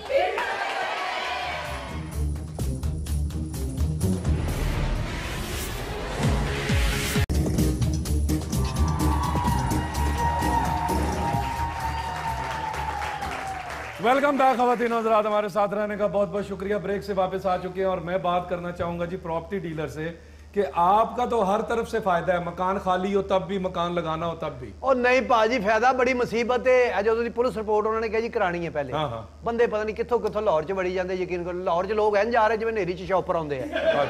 वेलकम बैक खवातीन हज़रात हमारे साथ रहने का बहुत बहुत शुक्रिया ब्रेक से वापस आ चुके हैं और मैं बात करना चाहूंगा जी प्रॉपर्टी डीलर से कि आपका तो हर तरफ से फायदा है मकान खाली हो तब भी मकान लगाना हो तब भी ਉਹ ਨਹੀਂ ਭਾਜੀ ਫਾਇਦਾ ਬੜੀ ਮੁਸੀਬਤ ਹੈ ਇਹ ਜਦੋਂ ਦੀ ਪੁਲਿਸ ਰਿਪੋਰਟ ਉਹਨਾਂ ਨੇ ਕਿਹਾ ਜੀ ਕਰਾਣੀ ਹੈ ਪਹਿਲੇ ਹਾਂ, ਹਾਂ। ਬੰਦੇ ਪਤਾ ਨਹੀਂ ਕਿੱਥੋਂ ਕਿੱਥੋਂ ਲਾਹੌਰ ਚ ਵੜੀ ਜਾਂਦੇ ਯਕੀਨ ਕਰੋ ਲਾਹੌਰ ਚ ਲੋਕ ਇੰਜ ਆ ਰਹੇ ਜਿਵੇਂ ਨੇਰੀ ਚ ਸ਼ੌਪਰ ਆਉਂਦੇ ਆ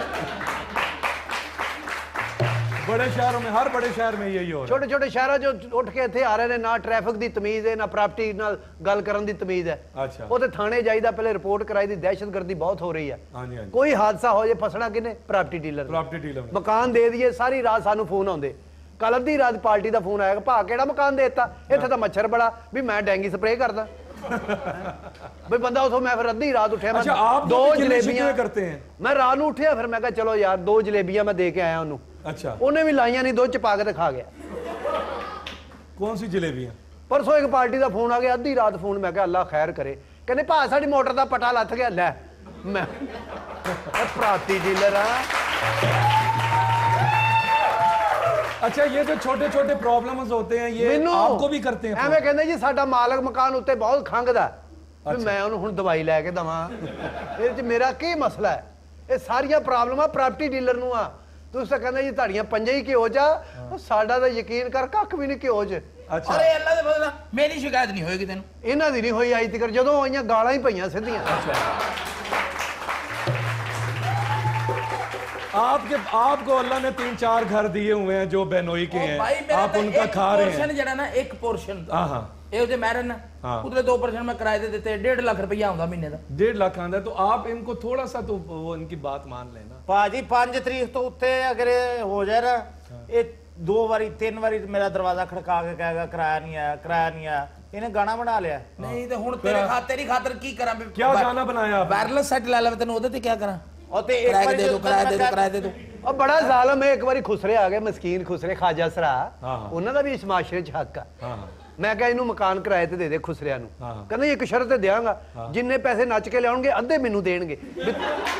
बड़े शहरों में हर बड़े शहर में यही हो रहा ਛੋਟੇ ਛੋਟੇ ਸ਼ਹਿਰਾਂ ਚੋਂ ਉੱਠ ਕੇ ਇੱਥੇ ਆ ਰਹੇ ਨੇ ਨਾ ਟ੍ਰੈਫਿਕ ਦੀ ਤਮੀਜ਼ ਹੈ ਨਾ ਪ੍ਰਾਪਰਟੀ ਨਾਲ ਗੱਲ ਕਰਨ ਦੀ ਤਮੀਜ਼ ਹੈ ਅੱਛਾ। ਉਹ ਤੇ ਥਾਣੇ ਜਾਈਦਾ ਪਹਿਲੇ ਰਿਪੋਰਟ ਕਰਾਈ ਦੀ ਦਹਿਸ਼ਤਗਰਦੀ ਬਹੁਤ ਹੋ ਰਹੀ ਹੈ है हाँ जी हाँ जी ਕੋਈ ਹਾਦਸਾ ਹੋ ਜੇ ਫਸਣਾ ਕਿਨੇ ਪ੍ਰਾਪਰਟੀ ਡੀਲਰ प्रॉपर्टी डीलर में ਮਕਾਨ ਦੇ ਦਈਏ ਸਾਰੀ ਰਾਤ ਸਾਨੂੰ ਫੋਨ ਆਉਂਦੇ ਕੱਲ ਅੱਧੀ ਰਾਤ ਪਾਰਟੀ ਦਾ ਫੋਨ ਆਇਆ ਭਾ ਕਿਹੜਾ ਮਕਾਨ ਦੇ ਦਿੱਤਾ ਇੱਥੇ ਤਾਂ ਮੱਛਰ ਬੜਾ ਵੀ ਮੈਂ ਡੈਂਗੀ ਸਪਰੇਅ ਕਰਦਾ ਬਈ ਬੰਦਾ ਉਥੋਂ ਮੈਂ ਫਿਰ ਅੱਧੀ ਰਾਤ ਉੱਠਿਆ ਮੈਂ अच्छा आप ਦੋ दो ਜਲੇਬੀਆਂ जलेबियां करते हैं ਮੈਂ ਰਾਤ ਨੂੰ ਉੱਠਿਆ ਫਿਰ ਮੈਂ ਕਿਹਾ ਚਲੋ ਯਾਰ ਦੋ ਜਲੇਬੀਆਂ ਮੈਂ ਦੇ ਕੇ ਆਇਆ ਉਹਨੂੰ अच्छा ਉਹਨੇ ਵੀ ਲਾਈਆਂ ਨਹੀਂ ਦੁੱਧ ਚ ਪਾ ਕੇ ਤੇ ਖਾ ਗਿਆ कौन सी जलेबियां ਪਰਸੋਂ ਇੱਕ ਪਾਰਟੀ ਦਾ ਫੋਨ ਆ ਗਿਆ ਅੱਧੀ ਰਾਤ ਫੋਨ ਮੈਂ ਕਿਹਾ ਅੱਲਾ ਖੈਰ ਕਰੇ ਕਹਿੰਦੇ ਭਾ ਸਾਡੀ ਮੋਟਰ ਦਾ ਪਟਾ ਲੱਥ ਗਿਆ ਲੈ ਮੈਂ ਪ੍ਰਾਪਰਟੀ ਡੀਲਰ ਆ अच्छा ये जो छोटे छोटे प्रॉब्लम्स होते हैं ये ਮੈਨੂੰ आपको भी करते हैं ਐਵੇਂ ਕਹਿੰਦੇ ਜੀ ਸਾਡਾ ਮਾਲਕ ਮਕਾਨ ਉੱਤੇ ਬਹੁਤ ਖੰਗਦਾ ਵੀ ਮੈਂ ਉਹਨੂੰ ਹੁਣ ਦਵਾਈ ਲੈ ਕੇ ਦਵਾਂ ਇਹਦੇ ਚ ਮੇਰਾ ਕੀ ਮਸਲਾ ਹੈ ਇਹ ਸਾਰੀਆਂ ਪ੍ਰੋਬਲਮਾਂ ਪ੍ਰਾਪਰਟੀ ਡੀਲਰ ਨੂੰ ਆ ਤੁਸੀਂ ਤਾਂ ਕਹਿੰਦੇ ਜੀ ਤੁਹਾਡੀਆਂ ਪੰਜੇ ਹੀ ਘਿਓ ਜਾ ਸਾਡਾ ਤਾਂ ਯਕੀਨ ਕਰ ਕੱਖ ਵੀ ਨਹੀਂ ਘਿਓ ਚ अच्छा अरे अल्लाह दे बदला मेरी शिकायत नहीं होएगी तेन ਇਹਨਾਂ ਦੀ ਨਹੀਂ ਹੋਈ ਅੱਜ ਤੱਕ ਜਦੋਂ ਆਈਆਂ ਗਾਲਾਂ ਹੀ ਪਈਆਂ ਸਿੱਧੀਆਂ आपके आपको अल्लाह ने तीन चार घर दिए हुए हैं जो बेनोई के हैं भाई मेरा आप तो उनका एक खा रहे हैं पोर्शन जड़ा ना एक पोर्शन हाँ हाँ ਇਹ ਉਹਦੇ ਮੈਰਨ ਨਾ हाँ। ਉਹਦੇ ਦੋ ਪਰਸੈਂਟ ਮੈਂ ਕਿਰਾਏ ਦੇ ਦਿੱਤੇ डेढ़ ਲੱਖ ਰੁਪਈਆ ਆਉਂਦਾ ਮਹੀਨੇ ਦਾ डेढ़ लाख आंदा है, तो आप इनको थोड़ा सा तो वो इनकी बात मान लेना ਭਾਜੀ ਪੰਜ ਤਰੀਕ ਤੋਂ ਉੱਤੇ ਅਗਰ ਇਹ ਹੋ ਜਾਏ ਨਾ ਇਹ ਦੋ ਵਾਰੀ ਤਿੰਨ ਵਾਰੀ ਮੇਰਾ ਦਰਵਾਜ਼ਾ ਖੜਕਾ ਕੇ ਕਹੇਗਾ ਕਿਰਾਇਆ ਨਹੀਂ ਆਇਆ ਕਿਰਾਇਆ ਨਹੀਂ ਆਇਆ ਇਹਨੇ ਗਾਣਾ ਬਣਾ ਲਿਆ ਨਹੀਂ ਤੇ ਹੁਣ ਤੇਰੇ ਖਾਤਰ ਤੇਰੀ ਖਾਤਰ ਕੀ ਕਰਾਂ क्या गाना बनाया आपने? ਵਾਇਰਲੈਸ ਸੈੱਟ ਲੈ ਲੈ ਤੈਨੂੰ ਉਹਦੇ ਤੇ ਕੀ ਕਰਾਂ ਉਹ ਤੇ ਇੱਕ ਕਿਰਾਏ ਵਾਰੀ ਦੇ ਦੋ ਕਿਰਾਏ ਦੇ ਦੋ ਕਿਰਾਏ ਦੇ ਦੋ ਉਹ ਬੜਾ ਜ਼ਾਲਮ ਹੈ ਇੱਕ ਵਾਰੀ ਖੁਸਰੇ ਆ ਗਏ ਮਸਕੀਨ ਖੁਸਰੇ ਖਾਜਾ ਸਰਾ ਹਾਂ, ਹਾਂ। ਉਹਨਾਂ ਦਾ ਵੀ ਇਸ ਮਾਸ਼ਰੇ 'ਚ ਹੱਕ ਆ हाँ हाँ ਮੈਂ ਕਿਹਾ ਇਹਨੂੰ ਮਕਾਨ ਕਿਰਾਏ ਤੇ ਦੇ ਦੇ ਖੁਸਰਿਆਂ ਨੂੰ ਹਾਂ, ਹਾਂ। ਕਹਿੰਦਾ ਇੱਕ ਸ਼ਰਤ ਤੇ ਦਿਆਂਗਾ ਜਿੰਨੇ ਪੈਸੇ ਨੱਚ ਕੇ ਲਿਆਉਣਗੇ ਅੱਧੇ ਮੈਨੂੰ ਦੇਣਗੇ ਵੀ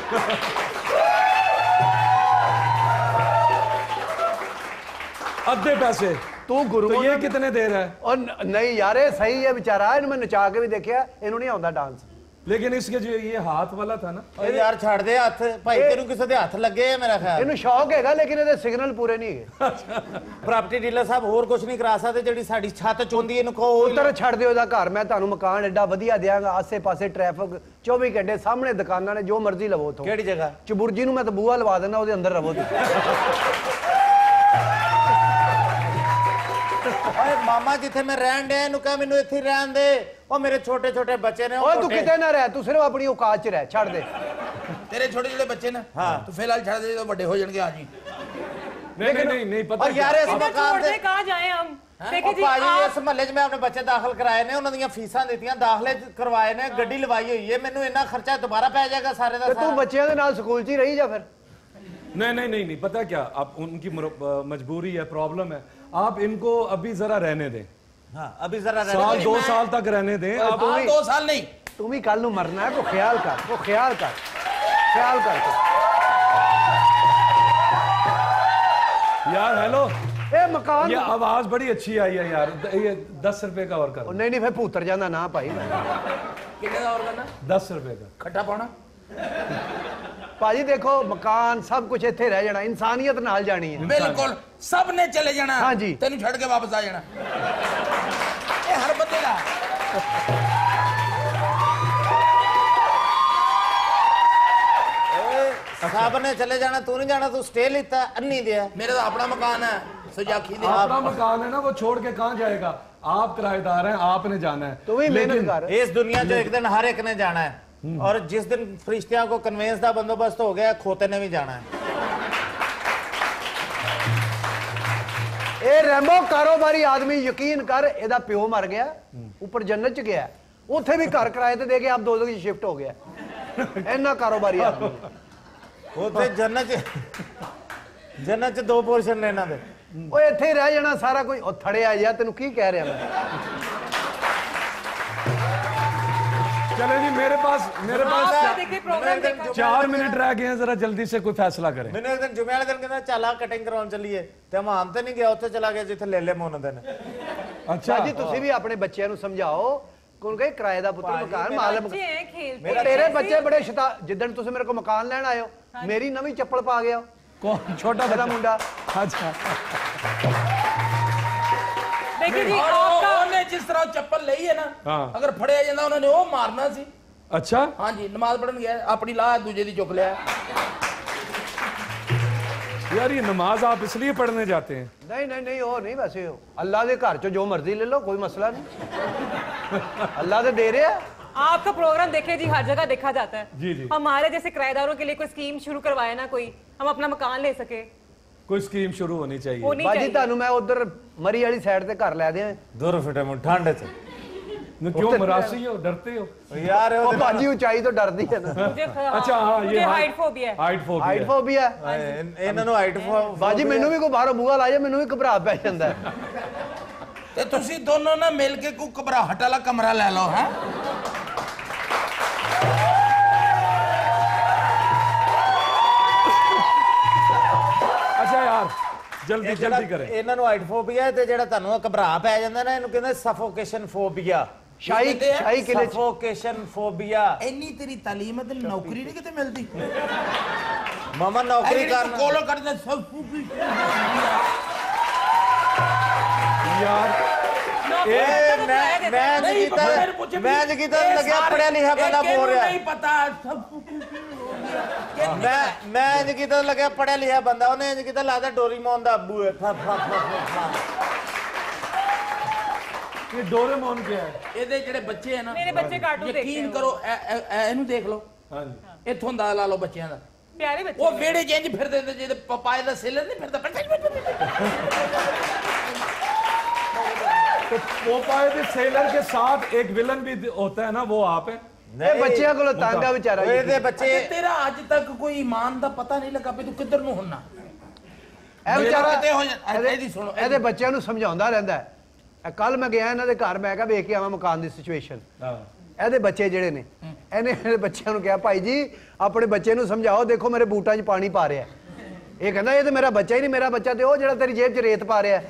अद्धे पैसे ਤੂੰ ਗੁਰੂ तो ये कितने दे रहा है ਉਹ ਨ- ਨਹੀਂ ਯਾਰ ਇਹ ਸਹੀ ਹੈ ਵਿਚਾਰਾ ਇਹਨੂੰ ਮੈਂ ਨਚਾ ਕੇ ਵੀ ਦੇਖਿਆ ਇਹਨੂੰ ਨਹੀਂ ਆਉਂਦਾ ਡਾਂਸ लेकिन इसके जो ये हाथ वाला था ना ਓਏ ਯਾਰ ਛੱਡ ਦੇ ਹੱਥ ਭਾਈ ਤੈਨੂੰ ਕਿਸੇ ਦੇ ਹੱਥ ਲੱਗੇ ਆ ਮੇਰਾ ਖਿਆਲ ਇਹਨੂੰ ਸ਼ੌਕ ਹੈਗਾ ਲੇਕਿਨ ਇਹਦੇ ਸਿਗਨਲ ਪੂਰੇ ਨਹੀਂ ਹੈਗੇ ਪ੍ਰਾਪਰਟੀ ਡੀਲਰ ਸਾਹਿਬ ਹੋਰ ਕੁਝ ਨਹੀਂ ਕਰਾ ਸਕਦੇ ਜਿਹੜੀ ਸਾਡੀ ਛੱਤ ਚੁੰਦੀ ਇਹਨੂੰ ਕਹੋ ਉਹ ਹੀ ਉੱਤਰ ਛੱਡ ਦਿਓ ਇਹਦਾ ਘਰ ਮੈਂ ਤੁਹਾਨੂੰ ਮਕਾਨ ਐਡਾ ਵਧੀਆ ਦਿਆਂਗਾ ਆਸੇ ਪਾਸੇ ਟ੍ਰੈਫਿਕ ਚੌਵੀ ਘੰਟੇ ਸਾਹਮਣੇ ਦੁਕਾਨਾਂ ਨੇ ਜੋ ਮਰਜ਼ੀ ਲਵੋ ਉਥੋਂ ਕਿਹੜੀ ਜਗ੍ਹਾ ਚਬੁਰਜੀ ਨੂੰ ਮੈਂ ਤਾਂ ਬੂਹਾ ਲਵਾ ਦਿੰਦਾ ਉਹਦੇ ਅੰਦਰ ਰਵੋ ਤੁਸੀਂ ਓਏ ਮਾਮਾ ਜਿੱਥੇ ਮੈਂ ਰਹਿਣ ਡਿਆ ਇਹਨੂੰ ਕਹ ਮੈਨੂੰ ਇੱਥੇ ਹੀ ਰਹਿਣ ਦੇ ਉਹ ਮੇਰੇ ਛੋਟੇ ਛੋਟੇ ਬੱਚੇ ਨੇ ਉਹ ਓਏ ਤੂੰ ਛੋਟੇ- ਕਿਤੇ ਨਾ ਰਹਿ ਤੂੰ ਸਿਰਫ ਆਪਣੀ ਔਕਾਤ 'ਚ ਰਹਿ ਛੱਡ ਦੇ ਤੇਰੇ ਛੋਟੇ ਜਿਹੜੇ ਬੱਚੇ ਨਾ ਹਾਂ। ਤੂੰ ਫਿਲਹਾਲ ਛੱਡ ਦੇ ਜਦੋਂ ਵੱਡੇ ਹੋ ਜਾਣਗੇ ਆ ਜੀ नहीं नहीं नहीं नहीं पता और यार क्या? इस इधर मकान छोड़ से दे कहाँ जाए हम देखिए ਉਹ जी ਭਾਜੀ आप ਇਸ ਮਹੱਲੇ 'ਚ ਮੈਂ ਆਪਣੇ ਬੱਚੇ ਦਾਖਲ ਕਰਾਏ ਨੇ ਉਹਨਾਂ ਦੀਆਂ ਫੀਸਾਂ ਦਿੱਤੀਆਂ ਦਾਖਲੇ ਕਰਵਾਏ ਨੇ ਗੱਡੀ ਲਵਾਈ ਹੋਈ ਹੈ ਮੈਨੂੰ ਇੰਨਾ ਖਰਚਾ ਦੁਬਾਰਾ ਪੈ ਜਾਏਗਾ ਸਾਰੇ ਦਾ ਤੇ ਤੂੰ ਸਾਰਾ ਬੱਚਿਆਂ ਦੇ ਨਾਲ ਸਕੂਲ 'ਚ ਹੀ ਰਹੀ ਜਾ ਫਿਰ नहीं नहीं नहीं नहीं पता क्या आप उनकी मर- मजबूरी है प्रॉब्लम है आप इनको अभी जरा रहने दें हाँ अभी जरा रहने साल दो। दो साल तक रहने दें आप तू ਆ भी- ਦੋ ਸਾਲ ਨਹੀਂ ਤੂੰ ਵੀ ਕੱਲ ਨੂੰ ਮਰਨਾ ਹੈ ਕੋ ਖਿਆਲ ਕਰ ਕੋ ਖਿਆਲ ਕਰ ਖਿਆਲ ਕਰ ਤੂੰ। यार हेलो ਇਹ ਮਕਾਨ ये आवाज बड़ी अच्छी आई है यार द- ये दस रुपए का और ਉਹ कर ਨਹੀਂ ਨਹੀਂ ਫਿਰ ਭੂਤਰ ਜਾਂਦਾ ਨਾ ਭਾਈ ਕਿੰਨੇ ਦਾ ਹੋਰ ਕਰਨਾ दस रुपए का ਖੱਟਾ ਪਾਉਣਾ ਭਾਜੀ ਦੇਖੋ ਮਕਾਨ ਸਭ ਕੁਝ ਇੱਥੇ ਰਹਿ ਜਾਣਾ, ਇਨਸਾਨੀਅਤ ਨਾਲ ਜਾਣੀ ਹੈ। ਬਿਲਕੁਲ ਸਭ ਨੇ ਚਲੇ ਜਾਣਾ, ਹਾਂਜੀ। ਤੈਨੂੰ ਛੱਡ ਕੇ ਵਾਪਸ ਆ ਜਾਣਾ, ਇਹ ਹਰ ਬੰਦੇ ਦਾ। सब ने चले जाना, तू नहीं जाना, तू स्टे लेता अन्नी दिया। मेरा तो अपना मकान है सुजाखी दे। अपना मकान है ना, वो छोड़ के कहाँ जाएगा? आप किराएदार हैं, आपने जाना है। तू भी मेहनत कर। इस दुनिया जो एक दिन हर एक ने जाना है, और जिस दिन फरिश्तियां को कन्वेंस का बंदोबस्त हो गया, खोते ने भी जाना है। ਇਹ ਰੈਂਬੋ ਕਾਰੋਬਾਰੀ ਆਦਮੀ ਯਕੀਨ ਕਰ, ਇਹਦਾ ਪਿਓ ਮਰ ਗਿਆ, ਉੱਪਰ ਜੰਨਤ ਚ ਗਿਆ, ਉੱਥੇ ਵੀ ਘਰ ਕਿਰਾਏ ਤੇ ਦੇ ਕੇ ਆਪ ਦੋ ਦੋ ਸ਼ਿਫਟ ਹੋ ਗਿਆ। ਇੰਨਾ ਕਾਰੋਬਾਰੀ ਆਦਮੀ ਉੱਥੇ ਜੰਨਤ ਚ ਜੰਨਤ ਚ ਦੋ ਪੋਰਸ਼ਨ ਨੇ ਇਹਨਾਂ ਦੇ। ਓਏ ਇੱਥੇ ਹੀ ਰਹਿ ਜਾਣਾ ਸਾਰਾ ਕੋਈ। ਉਹ ਥੜਿਆ ਜਾ, ਤੈਨੂੰ ਕੀ ਕਹਿ ਰਿਹਾ ਮੈਂ। चले जी, मेरे पास मेरे पास देखिए प्रोग्राम देखा। चार मिनट रह गए हैं, जरा जल्दी से कोई फैसला करें। मैंने एक दिन जुमे वाले दिन कहना चला कटिंग कराउन चलिए, ਤੇ ਹਮਾਮ ਤੇ ਨਹੀਂ ਗਿਆ, ਉੱਥੇ ਚਲਾ ਗਿਆ ਜਿੱਥੇ ਲੇਲੇ ਮੋਨਦੇ ਨੇ। अच्छा ਜੀ ਤੁਸੀਂ ਵੀ ਆਪਣੇ ਬੱਚਿਆਂ ਨੂੰ ਸਮਝਾਓ, ਕਿਉਂਕਿ ਕਿਰਾਏ ਦਾ ਪੁੱਤਰ ਮਕਾਨ ਮਾਲਕ। बच्चे हैं खेलते ਮੇਰੇ ਤੇਰੇ ਬੱਚੇ ਬੜੇ ਸ਼ਤਾ, ਜਿੱਦਣ ਤੁਸੀਂ ਮੇਰੇ ਕੋਲ ਮਕਾਨ ਲੈਣ ਆਇਓ, ਮੇਰੀ ਨਵੀਂ ਚੱਪਲ ਪਾ ਗਿਆ कौन? छोटा ਮੇਰਾ बच्चा? ਮੁੰਡਾ। अच्छा, देखिए जी और आपका ਉਹਨੇ ਜਿਸ ਤਰ੍ਹਾਂ ਚੱਪਲ ਲਈ ਹੈ ਨਾ, ਹਾਂ। ਅਗਰ ਫੜਿਆ ਜਾਂਦਾ ਉਹਨਾਂ ਨੇ ਉਹ ਮਾਰਨਾ ਸੀ। अच्छा ਹਾਂਜੀ, ਨਮਾਜ਼ ਪੜਨ ਗਿਆ, ਆਪਣੀ ਲਾਹ ਦੂਜੇ ਦੀ ਚੁੱਕ ਲਿਆ। यार, ये नमाज आप इसलिए पढ़ने जाते हैं? ਨਹੀਂ ਨਹੀਂ ਨਹੀਂ, ਉਹ ਨਹੀਂ, ਵੈਸੇ ਉਹ ਅੱਲਾ ਦੇ ਘਰ ਚੋਂ ਜੋ ਮਰਜ਼ੀ ਲੈ ਲਓ, ਕੋਈ ਮਸਲਾ ਨਹੀਂ। ਅੱਲਾ ਤੇ ਦੇ ਰਿਹਾ। आपका प्रोग्राम देखिए जी, हर जगह देखा जाता है। जी, जी। हमारे जैसे किराएदारों के लिए कोई स्कीम शुरू करवाए ना कोई, हम अपना मकान ले सके, कोई स्कीम शुरू होनी चाहिए। होनी ਬਾਜੀ चाहिए। ਤੁਹਾਨੂੰ ਮੈਂ ਉਧਰ ਮਰੀ ਵਾਲੀ ਸਾਈਡ ਤੇ ਘਰ ਲੈ ਦਿਆਂ। ਦੂਰ ਫਿਟੇ ਮੁੰ ਠੰਡ ਚ न, क्यों मरासी हो, डरते हो? ਯਾਰ ਉਹ ਬਾਜੀ ਉਚਾਈ ਤੋਂ ਡਰਦੀ ਹੈ ਨਾ। मुझे अच्छा हाँ, मुझे ये हाइट फोबिया है। Height phobia. Height phobia. ਇਹਨਾਂ ਨੂੰ ਹਾਈਟ ਬਾਜੀ ਮੈਨੂੰ ਵੀ ਕੋਈ ਬਾਹਰੋਂ ਬੂਹਾ ਲਾਇਆ, ਮੈਨੂੰ ਵੀ ਘਬਰਾ ਪੈ ਜਾਂਦਾ ਹੈ। ਤੇ ਤੁਸੀਂ ਦੋਨੋਂ ਨਾ ਮਿਲ ਕੇ ਕੋਈ ਘਬਰਾਹਟ ਵਾਲਾ ਕਮਰਾ ਲੈ ਲਓ ਹੈ। अच्छा यार, जल्दी जल्दी करें। ਇਹਨਾਂ ਨੂੰ ਹਾਈਟ ਫੋਬੀਆ ਹੈ, ਤੇ ਜਿਹੜਾ ਤੁਹਾਨੂੰ ਘਬਰਾ ਪੈ ਜਾਂਦਾ ਨਾ, ਇਹਨੂੰ ਕਹਿੰਦੇ ਸਫੋਕੇਸ਼ਨ ਫੋਬੀਆ। ਸ਼ਾਹੀ ਕਹਿੰਦੇ ਆ, ਸ਼ਾਹੀ ਕਿਲੇ ਚ ਸਫੋਕੇਸ਼ਨ ਫੋਬੀਆ। ਇੰਨੀ ਤੇਰੀ ਤਾਲੀਮ ਹੈ ਤੇ ਨੌਕਰੀ ਨਹੀਂ ਕਿਤੇ ਮਿਲਦੀ। ਮਾਮਾ ਨੌਕਰੀ ਕਰਨ ਕਰਨਾ ਕੋਲੋਂ ਕਰਦੇ ਸਭ ਕੁਝ। यार नौकरी ਇਹ करता तो किराया ਮੈਂ देता है। ਮੈਂ ਨਹੀਂ ਕੀਤਾ ਮੈਨੂੰ ਪੁੱਛੇ ਵੀ ਮੈਂ ਕੀਤਾ ਇਹ ਲੱਗਿਆ ਸਾਰੇ- ਪੜਿਆ ਲਿਖਿਆ ਬੰਦਾ ਇਹ ਬੋਲ ਰਿਹਾ। ਨਹੀਂ ਪਤਾ ਸਭ ਕੁਝ ਮੈਂ ਮੈਂ ਇੰਜ ਕੀਤਾ ਲੱਗਿਆ ਪੜਿਆ ਲਿਖਿਆ ਬੰਦਾ, ਉਹਨੇ ਇੰਜ ਕੀਤਾ ਲੱਗਦਾ ਡੋਰੀਮੋਨ ਦਾ ਅੱਬੂ ਹੈ। ਠਾ ਠਾ ਠਾ ये डोरेमोन क्या है? ਇਹਦੇ ਜਿਹੜੇ ਬੱਚੇ ਆ ਨਾ, मेरे बच्चे कार्टून देखते ਯਕੀਨ हैं। ਕਰੋ ਇਹ- ਇਹ- ਇਹ- ਇਹਨੂੰ ਦੇਖ ਲਓ, हाँ जी। ਇੱਥੋਂ ਦਾ ਲਾ ਲਓ ਬੱਚਿਆਂ ਦਾ। प्यारे बच्चे ਉਹ हैं। ਵਿਹੜੇ ਚ ਇੰਜ ਫਿਰਦੇ ਹੁੰਦੇ ਜਿਹਦੇ ਪਪਾਏ ਦਾ ਸੇਲਰ ਨਹੀਂ ਫਿਰਦਾ। तो पोपाय के सेलर के साथ एक विलन भी होता है ना, वो आप हैं। ਇਹ ਬੱਚਿਆਂ ਕੋਲੋਂ ਤੰਗ ਆ ਵਿਚਾਰਾ। ਇਹਦੇ ਤੇ ਬੱਚੇ ਤੇਰਾ ਅੱਜ ਤੱਕ ਕੋਈ ਈਮਾਨ ਦਾ ਪਤਾ ਨਹੀਂ ਲੱਗਾ ਵੀ ਤੂੰ ਕਿੱਧਰ ਨੂੰ ਹੁੰਨਾ। ਇਹ ਵਿਚਾਰਾ ਕਿਤੇ ਹੋ ਜਾ- ਇਹਦੇ- ਇਹਦੀ ਸੁਣੋ, ਇਹਦੇ ਬੱਚਿਆਂ ਨੂੰ ਸਮਝਾਉਂਦਾ ਰਹਿੰਦਾ ਹੈ। ਕੱਲ ਮੈਂ ਗਿਆ ਇਹਨਾਂ ਦੇ ਘਰ, ਮੈਂ ਕਿਹਾ ਵੇਖ ਕੇ ਆਵਾਂ ਮਕਾਨ ਦੀ ਸਿਚੁਏਸ਼ਨ। हाँ। ਇਹਦੇ ਬੱਚੇ ਜਿਹੜੇ ਨੇ, ਇਹਨੇ ਇਹਦੇ ਬੱਚਿਆਂ ਨੂੰ ਕਿਹਾ ਭਾਈ ਜੀ ਆਪਣੇ ਬੱਚੇ ਨੂੰ ਸਮਝਾਓ, ਦੇਖੋ ਮੇਰੇ ਬੂਟਾਂ 'ਚ ਪਾਣੀ ਪਾ ਰਿਹਾ। ਇਹ ਕਹਿੰਦਾ ਇਹ ਤੇ ਮੇਰਾ ਬੱਚਾ ਹੀ ਨਹੀਂ, ਮੇਰਾ ਬੱਚਾ ਤੇ ਉਹ ਜਿਹੜਾ ਤੇਰੀ ਜੇਬ 'ਚ ਰੇਤ ਪਾ ਰਿਹਾ।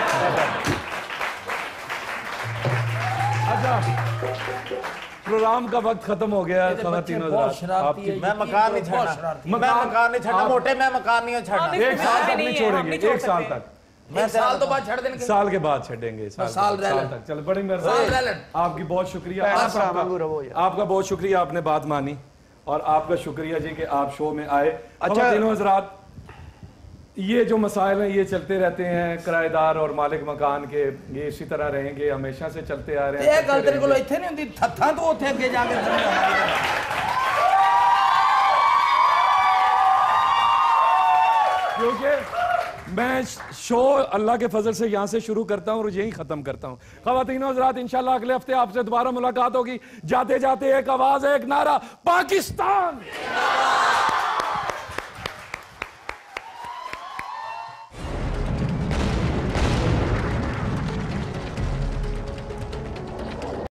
अच्छा, प्रोग्राम का वक्त खत्म हो गया। ਇਹਦੇ ਬੱਚੇ ख़वातीन ਬਹੁਤ हज़रात, ਸ਼ਰਾਰਤੀ आपकी ਹੈ। ਮੈਂ मकान नहीं बहुत छाड़ना, शरारती। मैं मकान नहीं छाड़ना, आप- मोटे मैं मकान नहीं छाड़ना। हाँ, एक साल तक नहीं नहीं है, हम छोड़ेंगे, नहीं छोड़ एक साल सकते। तक मैं साल तो बाद छड़ देंगे। साल के बाद छेड़ेंगे, साल साल के- रह साल लें। तक। चलो, बड़ी साल मेहरबानी रह लें। आपकी, बहुत शुक्रिया। भैन आप- भरा आपका- वांगू रहो यार। आपका बहुत शुक्रिया, आपने बात मानी, और आपका शुक्रिया जी कि आप शो में आए। अच्छा। ख़वातीन हज़रात, ये जो मसाइल हैं ये चलते रहते हैं, किराएदार और मालिक मकान के, ये इसी तरह रहेंगे, हमेशा से चलते आ रहे ਇਹ हैं। ਗੱਲ चलते ਤੇਰੇ ਕੋਲ रहेंगे। ਇੱਥੇ ਨਹੀਂ ਹੁੰਦੀ, ਥੱਥਾਂ ਤੋਂ ਉੱਥੇ ਅੱਗੇ ਜਾ ਕੇ क्योंकि मैं शो अल्लाह के फजल से यहाँ से शुरू करता हूँ और यहीं ख़त्म करता हूँ। ख़वातीन हज़रात, इंशाल्लाह अगले हफ्ते आपसे दोबारा मुलाकात होगी। जाते जाते एक आवाज़ है, एक नारा, पाकिस्तान।